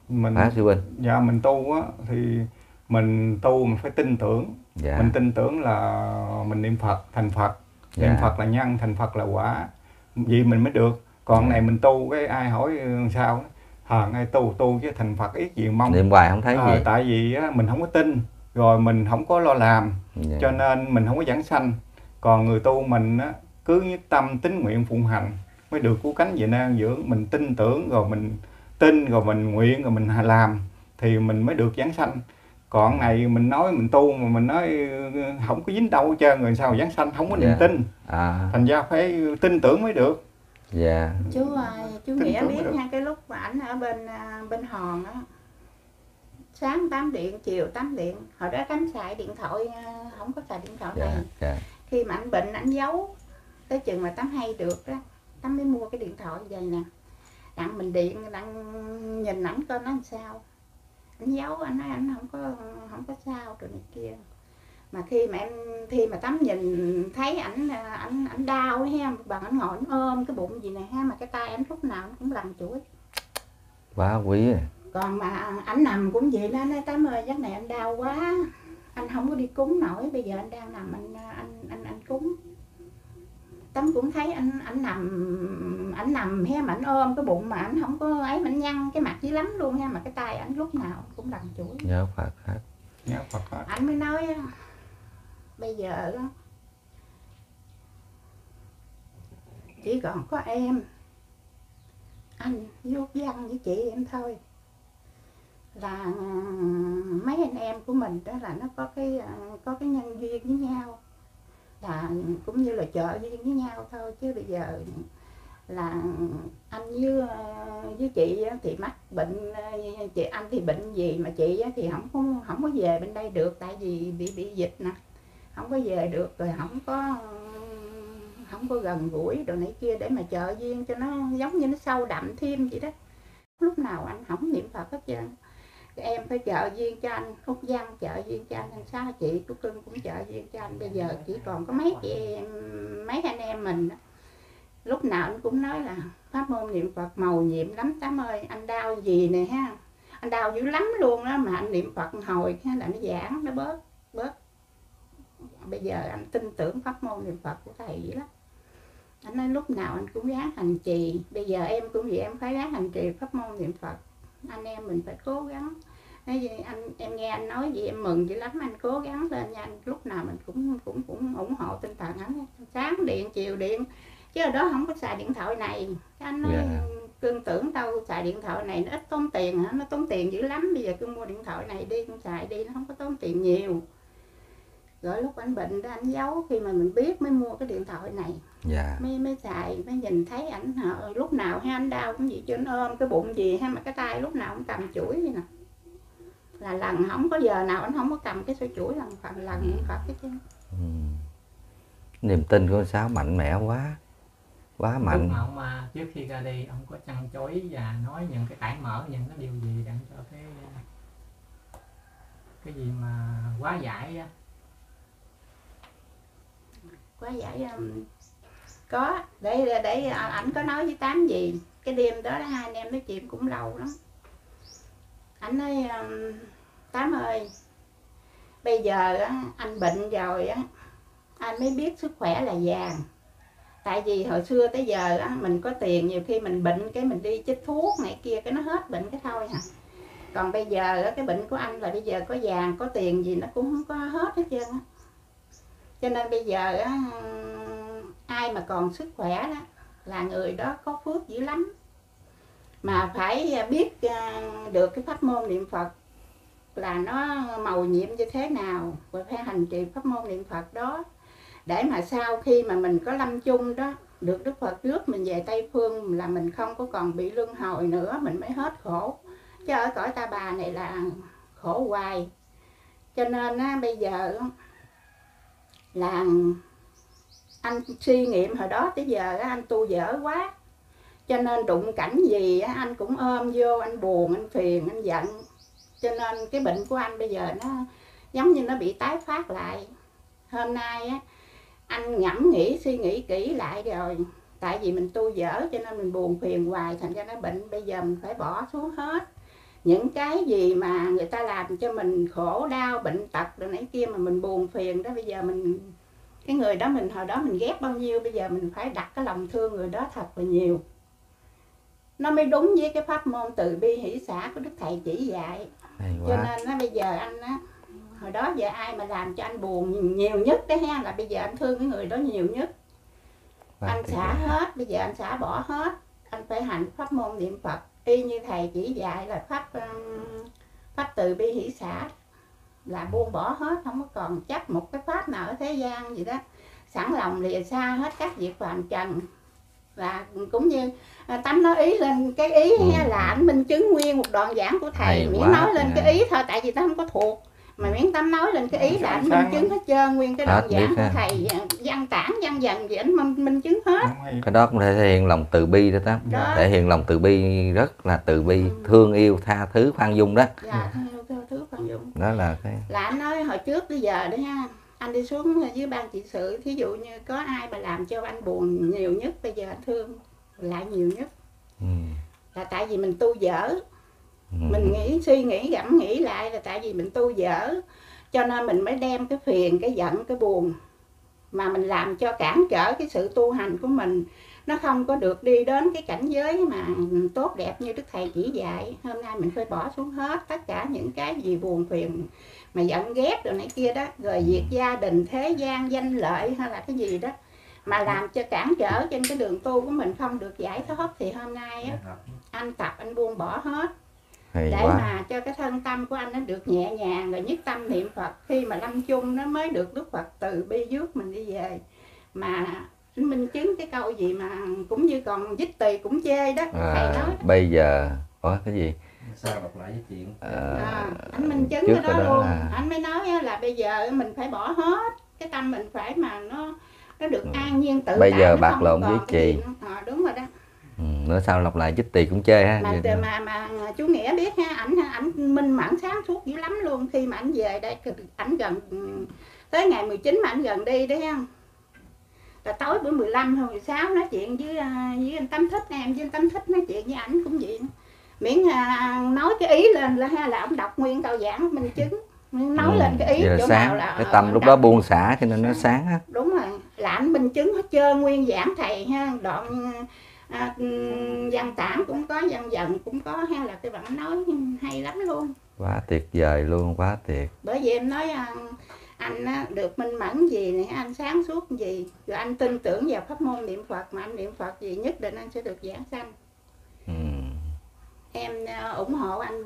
mình hả sư huynh? dạ mình tu á thì mình tu mình phải tin tưởng. Dạ. Mình tin tưởng là mình niệm Phật thành Phật, Dạ. niệm Phật là nhân, thành Phật là quả, vậy mình mới được. Còn Dạ. này mình tu cái ai hỏi sao hờn ai tu tu chứ thành Phật ít gì mong, niệm hoài không thấy à, gì. tại vì á, mình không có tin rồi mình không có lo làm. Dạ. Cho nên mình không có giảng sanh. Còn người tu mình á, cứ nhất tâm tín nguyện phụng hành mới được cứu cánh về nơi an dưỡng. Mình tin tưởng rồi mình tin rồi mình nguyện rồi mình làm thì mình mới được giảng sanh. Còn này mình nói mình tu mà mình nói không có dính đâu hết trơn rồi sao giảng sanh, không có niệm Dạ. tin. À. Thành ra phải tin tưởng mới được. Dạ. Chú chú Tin Nghĩa tưởng biết mới được. nha, cái lúc mà ảnh ở bên bên Hòn á, sáng tám điện chiều tám điện, hồi đó Tám xài điện thoại, không có xài điện thoại Dạ. này. Dạ. Khi mà ảnh bệnh ảnh giấu tới chừng mà Tám hay được đó, Tám mới mua cái điện thoại vậy nè, đặng mình điện đặng nhìn ảnh coi nó làm sao. Anh giấu, anh nói anh không có không có sao rồi này kia. Mà khi mà em khi mà Tám nhìn thấy ảnh ảnh ảnh đau ha, bằng ảnh ngồi ảnh ôm cái bụng gì nè ha, mà cái tay ảnh lúc nào cũng lằn chuỗi. Quá quý à. Còn mà ảnh nằm cũng vậy đó, nói Tám ơi giấc này anh đau quá, anh không có đi cúng nổi, bây giờ anh đang nằm anh anh anh anh cúng. Tám cũng thấy anh anh nằm ảnh nằm ha, mà ảnh ôm cái bụng mà ảnh không có ấy, mà ảnh nhăn cái mặt dữ lắm luôn ha, mà cái tay ảnh lúc nào cũng lằn chuỗi. Nhớ Phật hết. Nhớ Phật hết. Anh mới nói bây giờ đó chỉ còn có em, anh với Út Văn với chị em thôi, là mấy anh em của mình đó là nó có cái có cái nhân duyên với nhau, là cũng như là trợ duyên với nhau thôi. Chứ bây giờ là anh với với chị thì mắc bệnh, chị anh thì bệnh gì mà chị thì không có không có về bên đây được, tại vì bị bị dịch nè, không có về được, rồi không có không có gần gũi đồ này kia để mà trợ duyên cho nó giống như nó sâu đậm thêm vậy đó. Lúc nào anh không niệm Phật hết trơn. Em phải trợ duyên cho anh, Út Văn trợ duyên cho anh, anh Sáu chị của Cưng cũng trợ duyên cho anh. Bây giờ chỉ còn có mấy chị em, mấy anh em mình đó. Lúc nào anh cũng nói là pháp môn niệm Phật màu nhiệm lắm Tám ơi, anh đau gì nè ha, anh đau dữ lắm luôn đó, mà anh niệm Phật hồi là nó giãn, nó bớt bớt. Bây giờ anh tin tưởng pháp môn niệm Phật của thầy vậy đó. Anh nói lúc nào anh cũng ráng hành trì. Bây giờ em cũng vậy, em phải ráng hành trì pháp môn niệm Phật. Anh em mình phải cố gắng. Nói vậy, anh em nghe anh nói gì em mừng dữ lắm, anh cố gắng lên nha anh. Lúc nào mình cũng cũng cũng ủng hộ tinh thần anh. Sáng điện, chiều điện. Chứ ở đó không có xài điện thoại này. Anh nói Yeah. Cưng tưởng đâu xài điện thoại này nó ít tốn tiền hả? Nó tốn tiền dữ lắm. Bây giờ cứ mua điện thoại này đi, con xài đi, nó không có tốn tiền nhiều. Rồi lúc anh bệnh đó anh giấu, khi mà mình biết mới mua cái điện thoại này. Dạ. Mới mới xài, mới nhìn thấy ảnh lúc nào hay anh đau cũng gì chứ, anh ôm cái bụng gì hay mà cái tay lúc nào cũng cầm chuỗi vậy nè. Là lần không có giờ nào anh không có cầm cái sợi chuỗi lần Phật lần niệm Phật cái chứ. Ừ. Niềm tin của Sáu mạnh mẽ quá. Quá mạnh. Lúc mà ông mà trước khi ra đi ông có trăn chối và nói những cái tản mở những cái điều gì đặng cho cái cái gì mà quá giải á. Quá giải um, có để để ảnh có nói với Tám gì. Cái đêm đó hai anh em nói chuyện cũng lâu lắm. Ảnh nói um, Tám ơi, bây giờ á, anh bệnh rồi á, anh mới biết sức khỏe là vàng. Tại vì hồi xưa tới giờ á, mình có tiền, nhiều khi mình bệnh cái mình đi chích thuốc này kia cái nó hết bệnh cái thôi hả. Còn bây giờ á, cái bệnh của anh là bây giờ có vàng có tiền gì nó cũng không có hết hết trơn á. Cho nên bây giờ á, ai mà còn sức khỏe đó là người đó có phước dữ lắm. Mà phải biết được cái pháp môn niệm Phật là nó màu nhiệm như thế nào, và phải hành trì pháp môn niệm Phật đó để mà sau khi mà mình có lâm chung đó, được Đức Phật rước mình về Tây Phương là mình không có còn bị luân hồi nữa, mình mới hết khổ. Chứ ở cõi Ta Bà này là khổ hoài. Cho nên á, bây giờ là anh suy nghiệm hồi đó tới giờ á, anh tu dở quá. Cho nên đụng cảnh gì á, anh cũng ôm vô, anh buồn, anh phiền, anh giận. Cho nên cái bệnh của anh bây giờ nó giống như nó bị tái phát lại. Hôm nay á, anh ngẫm nghĩ, suy nghĩ kỹ lại rồi. Tại vì mình tu dở cho nên mình buồn phiền hoài, thành ra nó bệnh. Bây giờ mình phải bỏ xuống hết. những cái gì mà người ta làm cho mình khổ đau bệnh tật rồi nãy kia mà mình buồn phiền đó, bây giờ mình cái người đó mình hồi đó mình ghét bao nhiêu, bây giờ mình phải đặt cái lòng thương người đó thật là nhiều, nó mới đúng với cái pháp môn từ bi hỷ xả của Đức Thầy chỉ dạy. Cho nên nó bây giờ anh á, hồi đó giờ ai mà làm cho anh buồn nhiều nhất đấy ha, là bây giờ anh thương cái người đó nhiều nhất. Anh xả hết, bây giờ anh xả bỏ hết, anh phải hành pháp môn niệm Phật y như thầy chỉ dạy là pháp pháp từ bi hỷ xả, là buông bỏ hết, không có còn chấp một cái pháp nào ở thế gian gì đó, sẵn lòng lìa xa hết các việc phàm trần. Và cũng như Tánh nói ý lên cái ý ừ. là anh minh chứng nguyên một đoạn giảng của thầy, miễn nói lên cái ý thôi, tại vì Tánh không có thuộc, mà miễn Tánh nói lên cái ý là anh minh chứng hết trơn nguyên cái đoạn giảng của thầy, văn tản văn dần gì anh minh, minh chứng hết. Cái đó cũng thể hiện lòng từ bi đó Tánh, thể hiện lòng từ bi rất là từ bi, ừ. thương yêu tha thứ khoan dung đó. Dạ, thương yêu tha thứ khoan dung. Đó là cái là anh nói hồi trước bây giờ đấy ha, anh đi xuống dưới ban trị sự, thí dụ như có ai mà làm cho anh buồn nhiều nhất, bây giờ anh thương lại nhiều nhất. Ừ. Là tại vì mình tu dở, ừ. mình nghĩ suy nghĩ gẫm nghĩ lại là tại vì mình tu dở, cho nên mình mới đem cái phiền, cái giận, cái buồn mà mình làm cho cản trở cái sự tu hành của mình, nó không có được đi đến cái cảnh giới mà tốt đẹp như Đức Thầy chỉ dạy. Hôm nay mình phải bỏ xuống hết tất cả những cái gì buồn phiền mà giận ghét rồi nãy kia đó, rồi việc gia đình, thế gian, danh lợi hay là cái gì đó mà làm cho cản trở trên cái đường tu của mình không được giải thoát, thì hôm nay á, anh tập anh buông bỏ hết. Hay để quá. Mà cho cái thân tâm của anh nó được nhẹ nhàng, rồi nhất tâm niệm Phật, khi mà lâm chung nó mới được Đức Phật từ bi rước mình đi về. Mà anh minh chứng cái câu gì mà cũng như còn dích tỳ cũng chê đó, à, thầy nói đó. Bây giờ có cái gì sao đọc lại với chuyện à, à, anh minh chứng cái đó, đó luôn à. Anh mới nói là bây giờ mình phải bỏ hết, cái tâm mình phải mà nó nó được ừ. an nhiên tự bây tại, giờ bạc lộn với chị à, đúng rồi đó. Ừ, nữa sao lặp lại chích tỳ cũng chê ha. Mà, mà, mà, mà chú Nghĩa biết ha, ảnh ảnh minh mẫn sáng suốt dữ lắm luôn. Khi mà ảnh về đây, ảnh gần tới ngày mười chín mà ảnh gần đi đấy ha, là tối bữa mười lăm hoặc mười sáu nói chuyện với với anh Tâm Thích em, với anh Tâm Thích nói chuyện với ảnh cũng vậy, miễn à, nói cái ý lên là ha, là ông đọc nguyên câu giảng minh chứng, nói ừ, lên cái ý chỗ sáng, nào là cái tâm lúc đó buông xả cho nên nó sáng hết. Đúng rồi, là anh minh chứng hết trơn nguyên giảng thầy ha, đoạn à, văn tản cũng có, văn dần cũng có ha, là cái bạn nói hay lắm luôn. Quá tuyệt vời luôn, quá tuyệt. Bởi vì em nói anh á, được minh mẫn gì này, anh sáng suốt gì, rồi anh tin tưởng vào pháp môn niệm Phật, mà anh niệm Phật gì nhất định anh sẽ được giảng sanh. Ừ. Em uh, ủng hộ anh,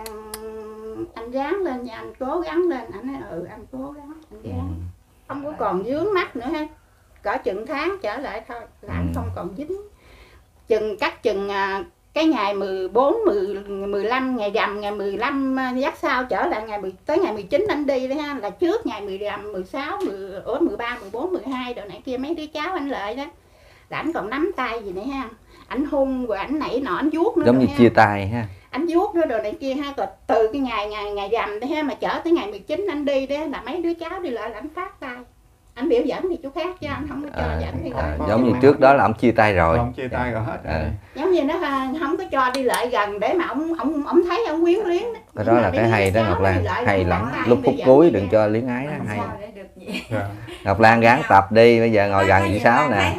uh, anh ráng lên nha, anh cố gắng lên. Anh nói ừ anh cố gắng, anh ráng. Ừ. Không có còn vướng mắt nữa ha, cỡ chừng tháng trở lại thôi là anh ừ. không còn dính. Chừng cắt chừng uh, cái ngày mười bốn, mười lăm, ngày rằm, ngày mười lăm dắt sau trở lại ngày mười, tới ngày mười chín anh đi đấy ha, là trước ngày mười rằm, mười sáu, mười, ở mười ba, mười bốn, mười hai rồi nãy kia mấy đứa cháu anh lợi đó, là anh còn nắm tay gì nữa ha, anh hung rồi anh nảy nọ anh vuốt nữa, giống như ha. Chia tay ha, anh vuốt nữa rồi này kia ha, rồi từ cái ngày ngày ngày rằm đấy ha mà chở tới ngày mười chín anh đi đấy, là mấy đứa cháu đi lại là anh phát tay. Anh biểu dẫn thì chú khác chứ anh không có cho à, dẫn đi lại. À, giống như trước đó là ông chia tay rồi. Ông chia tay rồi hết rồi. À. Giống như nó không có cho đi lại gần để mà ông ông ông thấy ông quyến luyến đó. Cái đó là cái hay đó Ngọc Lan, hay lắm. Lúc phút cuối đừng cho luyến ái đó, hay. Ngọc Lan gắng tập đi, bây giờ ngồi gần chị Sáu nè.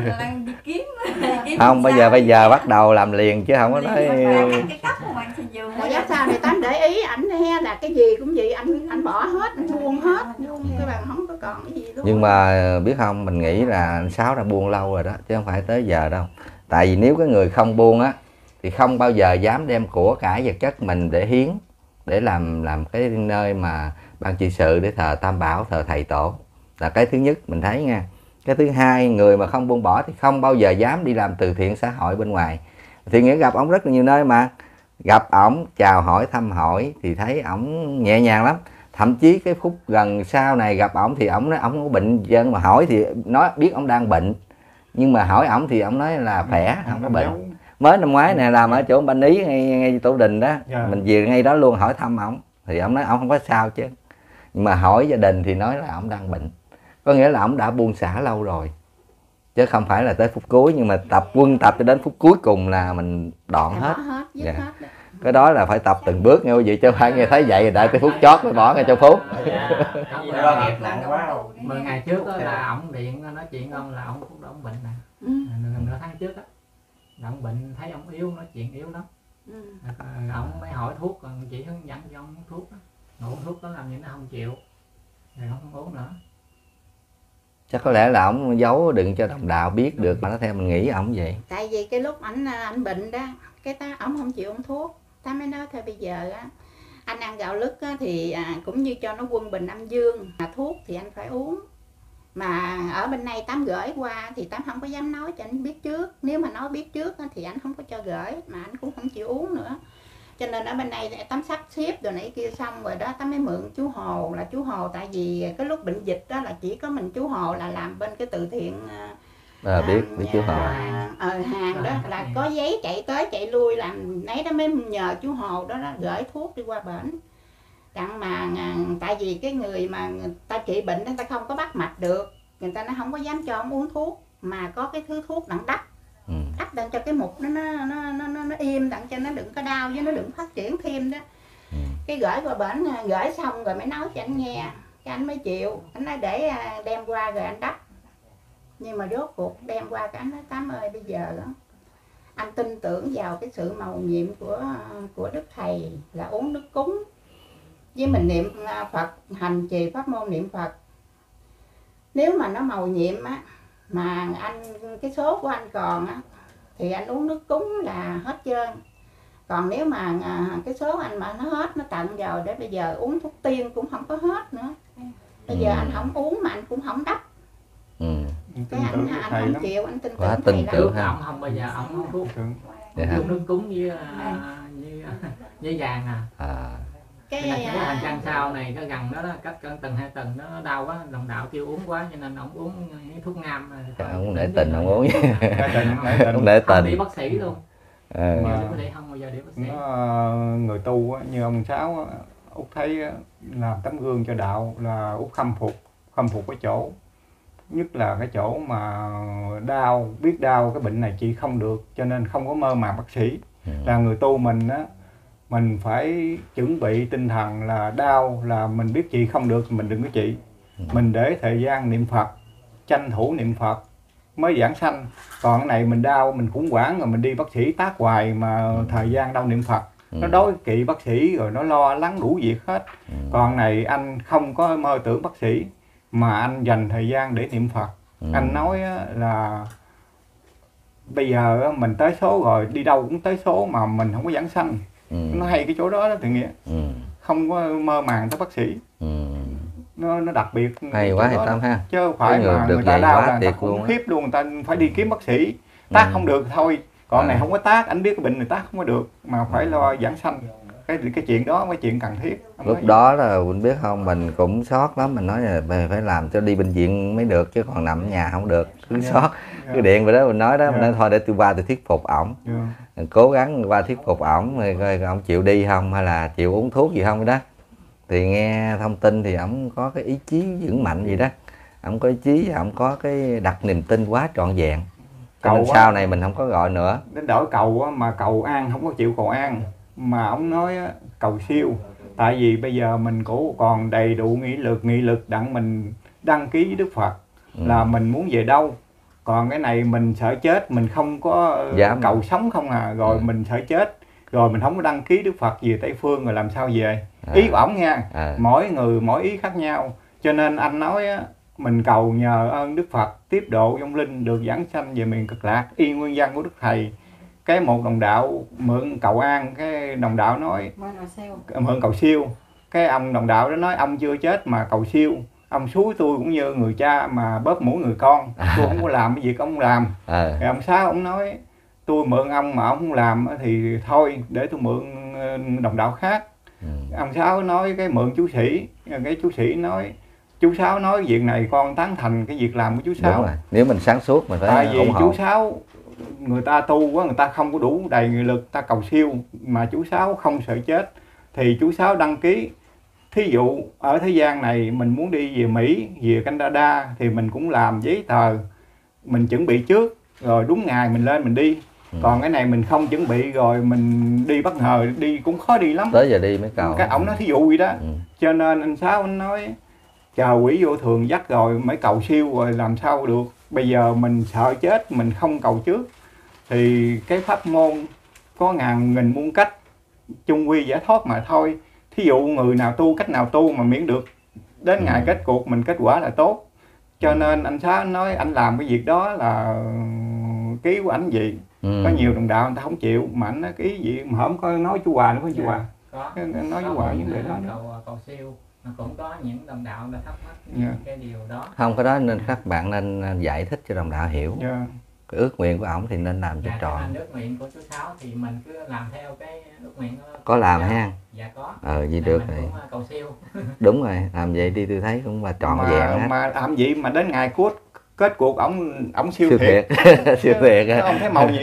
Không, bây giờ bây giờ bắt đầu làm liền chứ không có nói. Rồi dắt sao này Tám để ý ảnh he, là cái gì cũng vậy, anh anh bỏ hết, anh buông hết, buông cái bàn không có còn cái gì luôn. Nhưng mà biết không, mình nghĩ là anh Sáu đã buông lâu rồi đó, chứ không phải tới giờ đâu. Tại vì nếu cái người không buông á thì không bao giờ dám đem của cải vật chất mình để hiến, để làm làm cái nơi mà ban trị sự để thờ Tam Bảo, thờ thầy tổ, là cái thứ nhất mình thấy nha. Cái thứ hai, người mà không buông bỏ thì không bao giờ dám đi làm từ thiện xã hội bên ngoài. Thì Nghĩa gặp ông rất là nhiều nơi mà gặp ổng chào hỏi thăm hỏi thì thấy ổng nhẹ nhàng lắm. Thậm chí cái phút gần sau này gặp ổng thì ổng nói ổng có bệnh dân, mà hỏi thì nói biết ổng đang bệnh, nhưng mà hỏi ổng thì ổng nói là khỏe, không có bệnh. Mới năm ngoái này làm ở chỗ Banh Ý ngay, ngay Tổ Đình đó, yeah. Mình về ngay đó luôn hỏi thăm ổng thì ổng nói ổng không có sao chứ, nhưng mà hỏi gia đình thì nói là ổng đang bệnh. Có nghĩa là ổng đã buông xả lâu rồi, chứ không phải là tới phút cuối, nhưng mà tập quân tập cho đến phút cuối cùng là mình đoạn hết, hết, dạ. hết Cái đó là phải tập từng bước nha quý vị, chứ phải nghe thấy vậy đại tới phút chót mới bỏ ngay cho phút. Đó nghiệp nặng quá. Mười ngày trước đó là ổng điện nói chuyện ông là ông cũng ổng bệnh nè. Ừ. Nửa tháng trước á. Là ổng bệnh thấy ông yếu, nói chuyện yếu lắm. Ừ. Ổng mới hỏi thuốc, còn chị hướng dẫn cho ông uống thuốc đó. Mà uống thuốc đó làm gì nó không chịu. Rồi ông không uống nữa. Chắc có lẽ là ổng giấu đừng cho đồng đạo biết được mà nó theo mình nghĩ ổng vậy. Tại vì cái lúc ảnh ảnh bệnh đó, cái ta ổng không chịu uống thuốc, ta mới nói thôi bây giờ á anh ăn gạo lứt á, thì à, cũng như cho nó quân bình âm dương, mà thuốc thì anh phải uống. Mà ở bên này Tám gửi qua thì Tám không có dám nói cho anh biết trước, nếu mà nói biết trước á, thì anh không có cho gửi, mà anh cũng không chịu uống nữa. Cho nên ở bên này Tám sắp xếp rồi nãy kia xong rồi đó, Tám mới mượn chú Hồ, là chú Hồ tại vì cái lúc bệnh dịch đó là chỉ có mình chú Hồ là làm bên cái từ thiện à, biết biết chú Hồ ờ hàng đó, là có giấy chạy tới chạy lui làm nấy đó, mới nhờ chú Hồ đó, đó gửi thuốc đi qua bển. Đặng mà tại vì cái người mà người ta trị bệnh người ta không có bắt mạch được, người ta nó không có dám cho ông uống thuốc, mà có cái thứ thuốc đặng đắp. Ừ. Đắp lên cho cái mục nó nó nó nó nó, nó im, đặng cho nó đừng có đau với nó đừng phát triển thêm đó. Ừ. Cái gửi qua bển, gửi xong rồi mới nói cho anh nghe, cái anh mới chịu, anh nói để đem qua rồi anh đắp. Nhưng mà rốt cuộc đem qua cái anh nói Tám ơi bây giờ đó, anh tin tưởng vào cái sự mầu nhiệm của của Đức Thầy là uống nước cúng với mình niệm Phật, hành trì pháp môn niệm Phật. Nếu mà nó mầu nhiệm á, mà anh cái số của anh còn á, thì anh uống nước cúng là hết trơn. Còn nếu mà cái số anh mà nó hết, nó tận rồi để bây giờ uống thuốc tiên cũng không có hết nữa. Bây giờ anh không uống mà anh cũng không đắp. Ừ. Cái anh, anh không lắm. Chịu, anh tin tưởng quá tin tưởng ha. Ông không bao giờ ông uống thuốc, uống nước cúng với với với vàng à. À. Cái, cái hành trang sau này cái gần đó, đó cách cỡ tầng hai tầng nó đau quá, đồng đạo kêu uống quá cho nên ông uống cái thuốc ngam. Ông để tình ông uống. Ông để tình. Đi bác sĩ luôn. À. Mà không bao giờ đi bác sĩ. Nó, người tu á, như ông Sáu á, Út thấy á, làm tấm gương cho đạo là Út khâm phục, khâm phục cái chỗ. Nhất là cái chỗ mà đau, biết đau cái bệnh này trị không được cho nên không có mơ màng bác sĩ. Ừ. Là người tu mình á, mình phải chuẩn bị tinh thần là đau là mình biết trị không được mình đừng có trị. Ừ. Mình để thời gian niệm Phật, tranh thủ niệm Phật mới giảng sanh. Còn cái này mình đau mình khủng hoảng rồi mình đi bác sĩ tác hoài mà ừ. thời gian đâu niệm Phật. Ừ. Nó đối kỵ bác sĩ rồi nó lo lắng đủ việc hết. Ừ. Còn này anh không có mơ tưởng bác sĩ mà anh dành thời gian để niệm Phật. Ừ. Anh nói là bây giờ mình tới số rồi, đi đâu cũng tới số mà mình không có giảng sanh. Ừ. Nó hay cái chỗ đó đó Thượng Nghĩa. Ừ. Không có mơ màng tới bác sĩ. Ừ. Nó, nó đặc biệt hay quá hay Tâm ha. Chứ không phải mà người ta đau là người ta khủng khiếp luôn, người ta phải đi kiếm bác sĩ. Tác ừ. không được thôi. Còn à. này không có tác, anh biết cái bệnh này tác không có được mà phải lo giảng sanh. Cái cái chuyện đó cái chuyện cần thiết. Lúc nói đó là Quỳnh biết không, mình cũng sót lắm, mình nói là mình phải làm cho đi bệnh viện mới được chứ còn nằm ở nhà không được, cứ yeah. sót yeah. cái điện vậy đó mình nói đó, yeah. mình nói thôi để tôi qua tôi thuyết phục ổng, yeah. cố gắng qua thuyết phục ổng rồi coi ổng chịu đi không hay là chịu uống thuốc gì không đó. Thì nghe thông tin thì ổng có cái ý chí vững mạnh gì đó, ổng có ý chí, ổng có cái đặt niềm tin quá trọn vẹn. Cho nên sau này mình không có gọi nữa. Đến đổi cầu mà cầu an không có chịu cầu an. Mà ông nói cầu siêu. Tại vì bây giờ mình cũng còn đầy đủ nghị lực, nghị lực đặng mình đăng ký với Đức Phật. Ừ. Là mình muốn về đâu. Còn cái này mình sợ chết, mình không có Dám. cầu sống không à. Rồi ừ. mình sợ chết. Rồi mình không có đăng ký Đức Phật về Tây Phương rồi làm sao về. À. Ý của ổng nha. À. Mỗi người mỗi ý khác nhau. Cho nên anh nói á, mình cầu nhờ ơn Đức Phật tiếp độ vong linh được giảng sanh về miền Cực Lạc, y nguyên văn của Đức Thầy. Cái một đồng đạo mượn cầu an, cái đồng đạo nói mượn cầu siêu. Cái ông đồng đạo đó nói ông chưa chết mà cầu siêu. Ông xúi tôi cũng như người cha mà bóp mũi người con. Tôi không có làm cái việc ông làm. À. Rồi ông Sáu ông nói tôi mượn ông mà ông không làm thì thôi để tôi mượn đồng đạo khác. Ừ. Ông Sáu nói cái mượn chú Sĩ. Cái chú Sĩ nói chú Sáu nói việc này con tán thành cái việc làm của chú Sáu. Nếu mình sáng suốt mình phải tại vì chú Sáu người ta tu quá, người ta không có đủ đầy nghị lực, ta cầu siêu mà chú Sáu không sợ chết thì chú Sáu đăng ký. Thí dụ ở thế gian này mình muốn đi về Mỹ, về Canada thì mình cũng làm giấy tờ, mình chuẩn bị trước rồi đúng ngày mình lên mình đi. Ừ. Còn cái này mình không chuẩn bị rồi mình đi bất ngờ đi cũng khó đi lắm. Tới giờ đi mới cầu. Cái ổng nói thí dụ vậy đó. Ừ. Cho nên anh Sáu anh nói chờ quỷ vô thường dắt rồi mới cầu siêu rồi làm sao được. Bây giờ mình sợ chết mình không cầu trước thì cái pháp môn có ngàn nghìn muôn cách chung quy giải thoát mà thôi. Thí dụ người nào tu cách nào tu mà miễn được đến ngày ừ. kết cuộc mình kết quả là tốt. Cho nên anh Sáu nói anh làm cái việc đó là ký của anh gì. Ừ. Có nhiều đồng đạo người ta không chịu mà anh nói ký gì mà không có nói chú Hòa nữa có chú Hòa. Có. Nói chú Hòa vấn đề đó nữa. Cầu, cầu siêu cũng có những đồng đạo đã thắc mắc yeah. cái điều đó. Không có đó nên các bạn nên giải thích cho đồng đạo hiểu. Yeah. Cái ước nguyện của ổng thì nên làm cho dạ, tròn. Ước nguyện của chú Sáu thì mình cứ làm theo cái ước nguyện. Có làm ha? Dạ có. Ờ gì được rồi. Cũng cầu siêu. Đúng rồi, làm vậy đi tôi thấy cũng là trọn mà, vẹn hết. Mà làm vậy mà đến ngày cuối kết cuộc ổng ổng siêu, siêu thiệt. thiệt. Siêu thiệt. Không thấy màu gì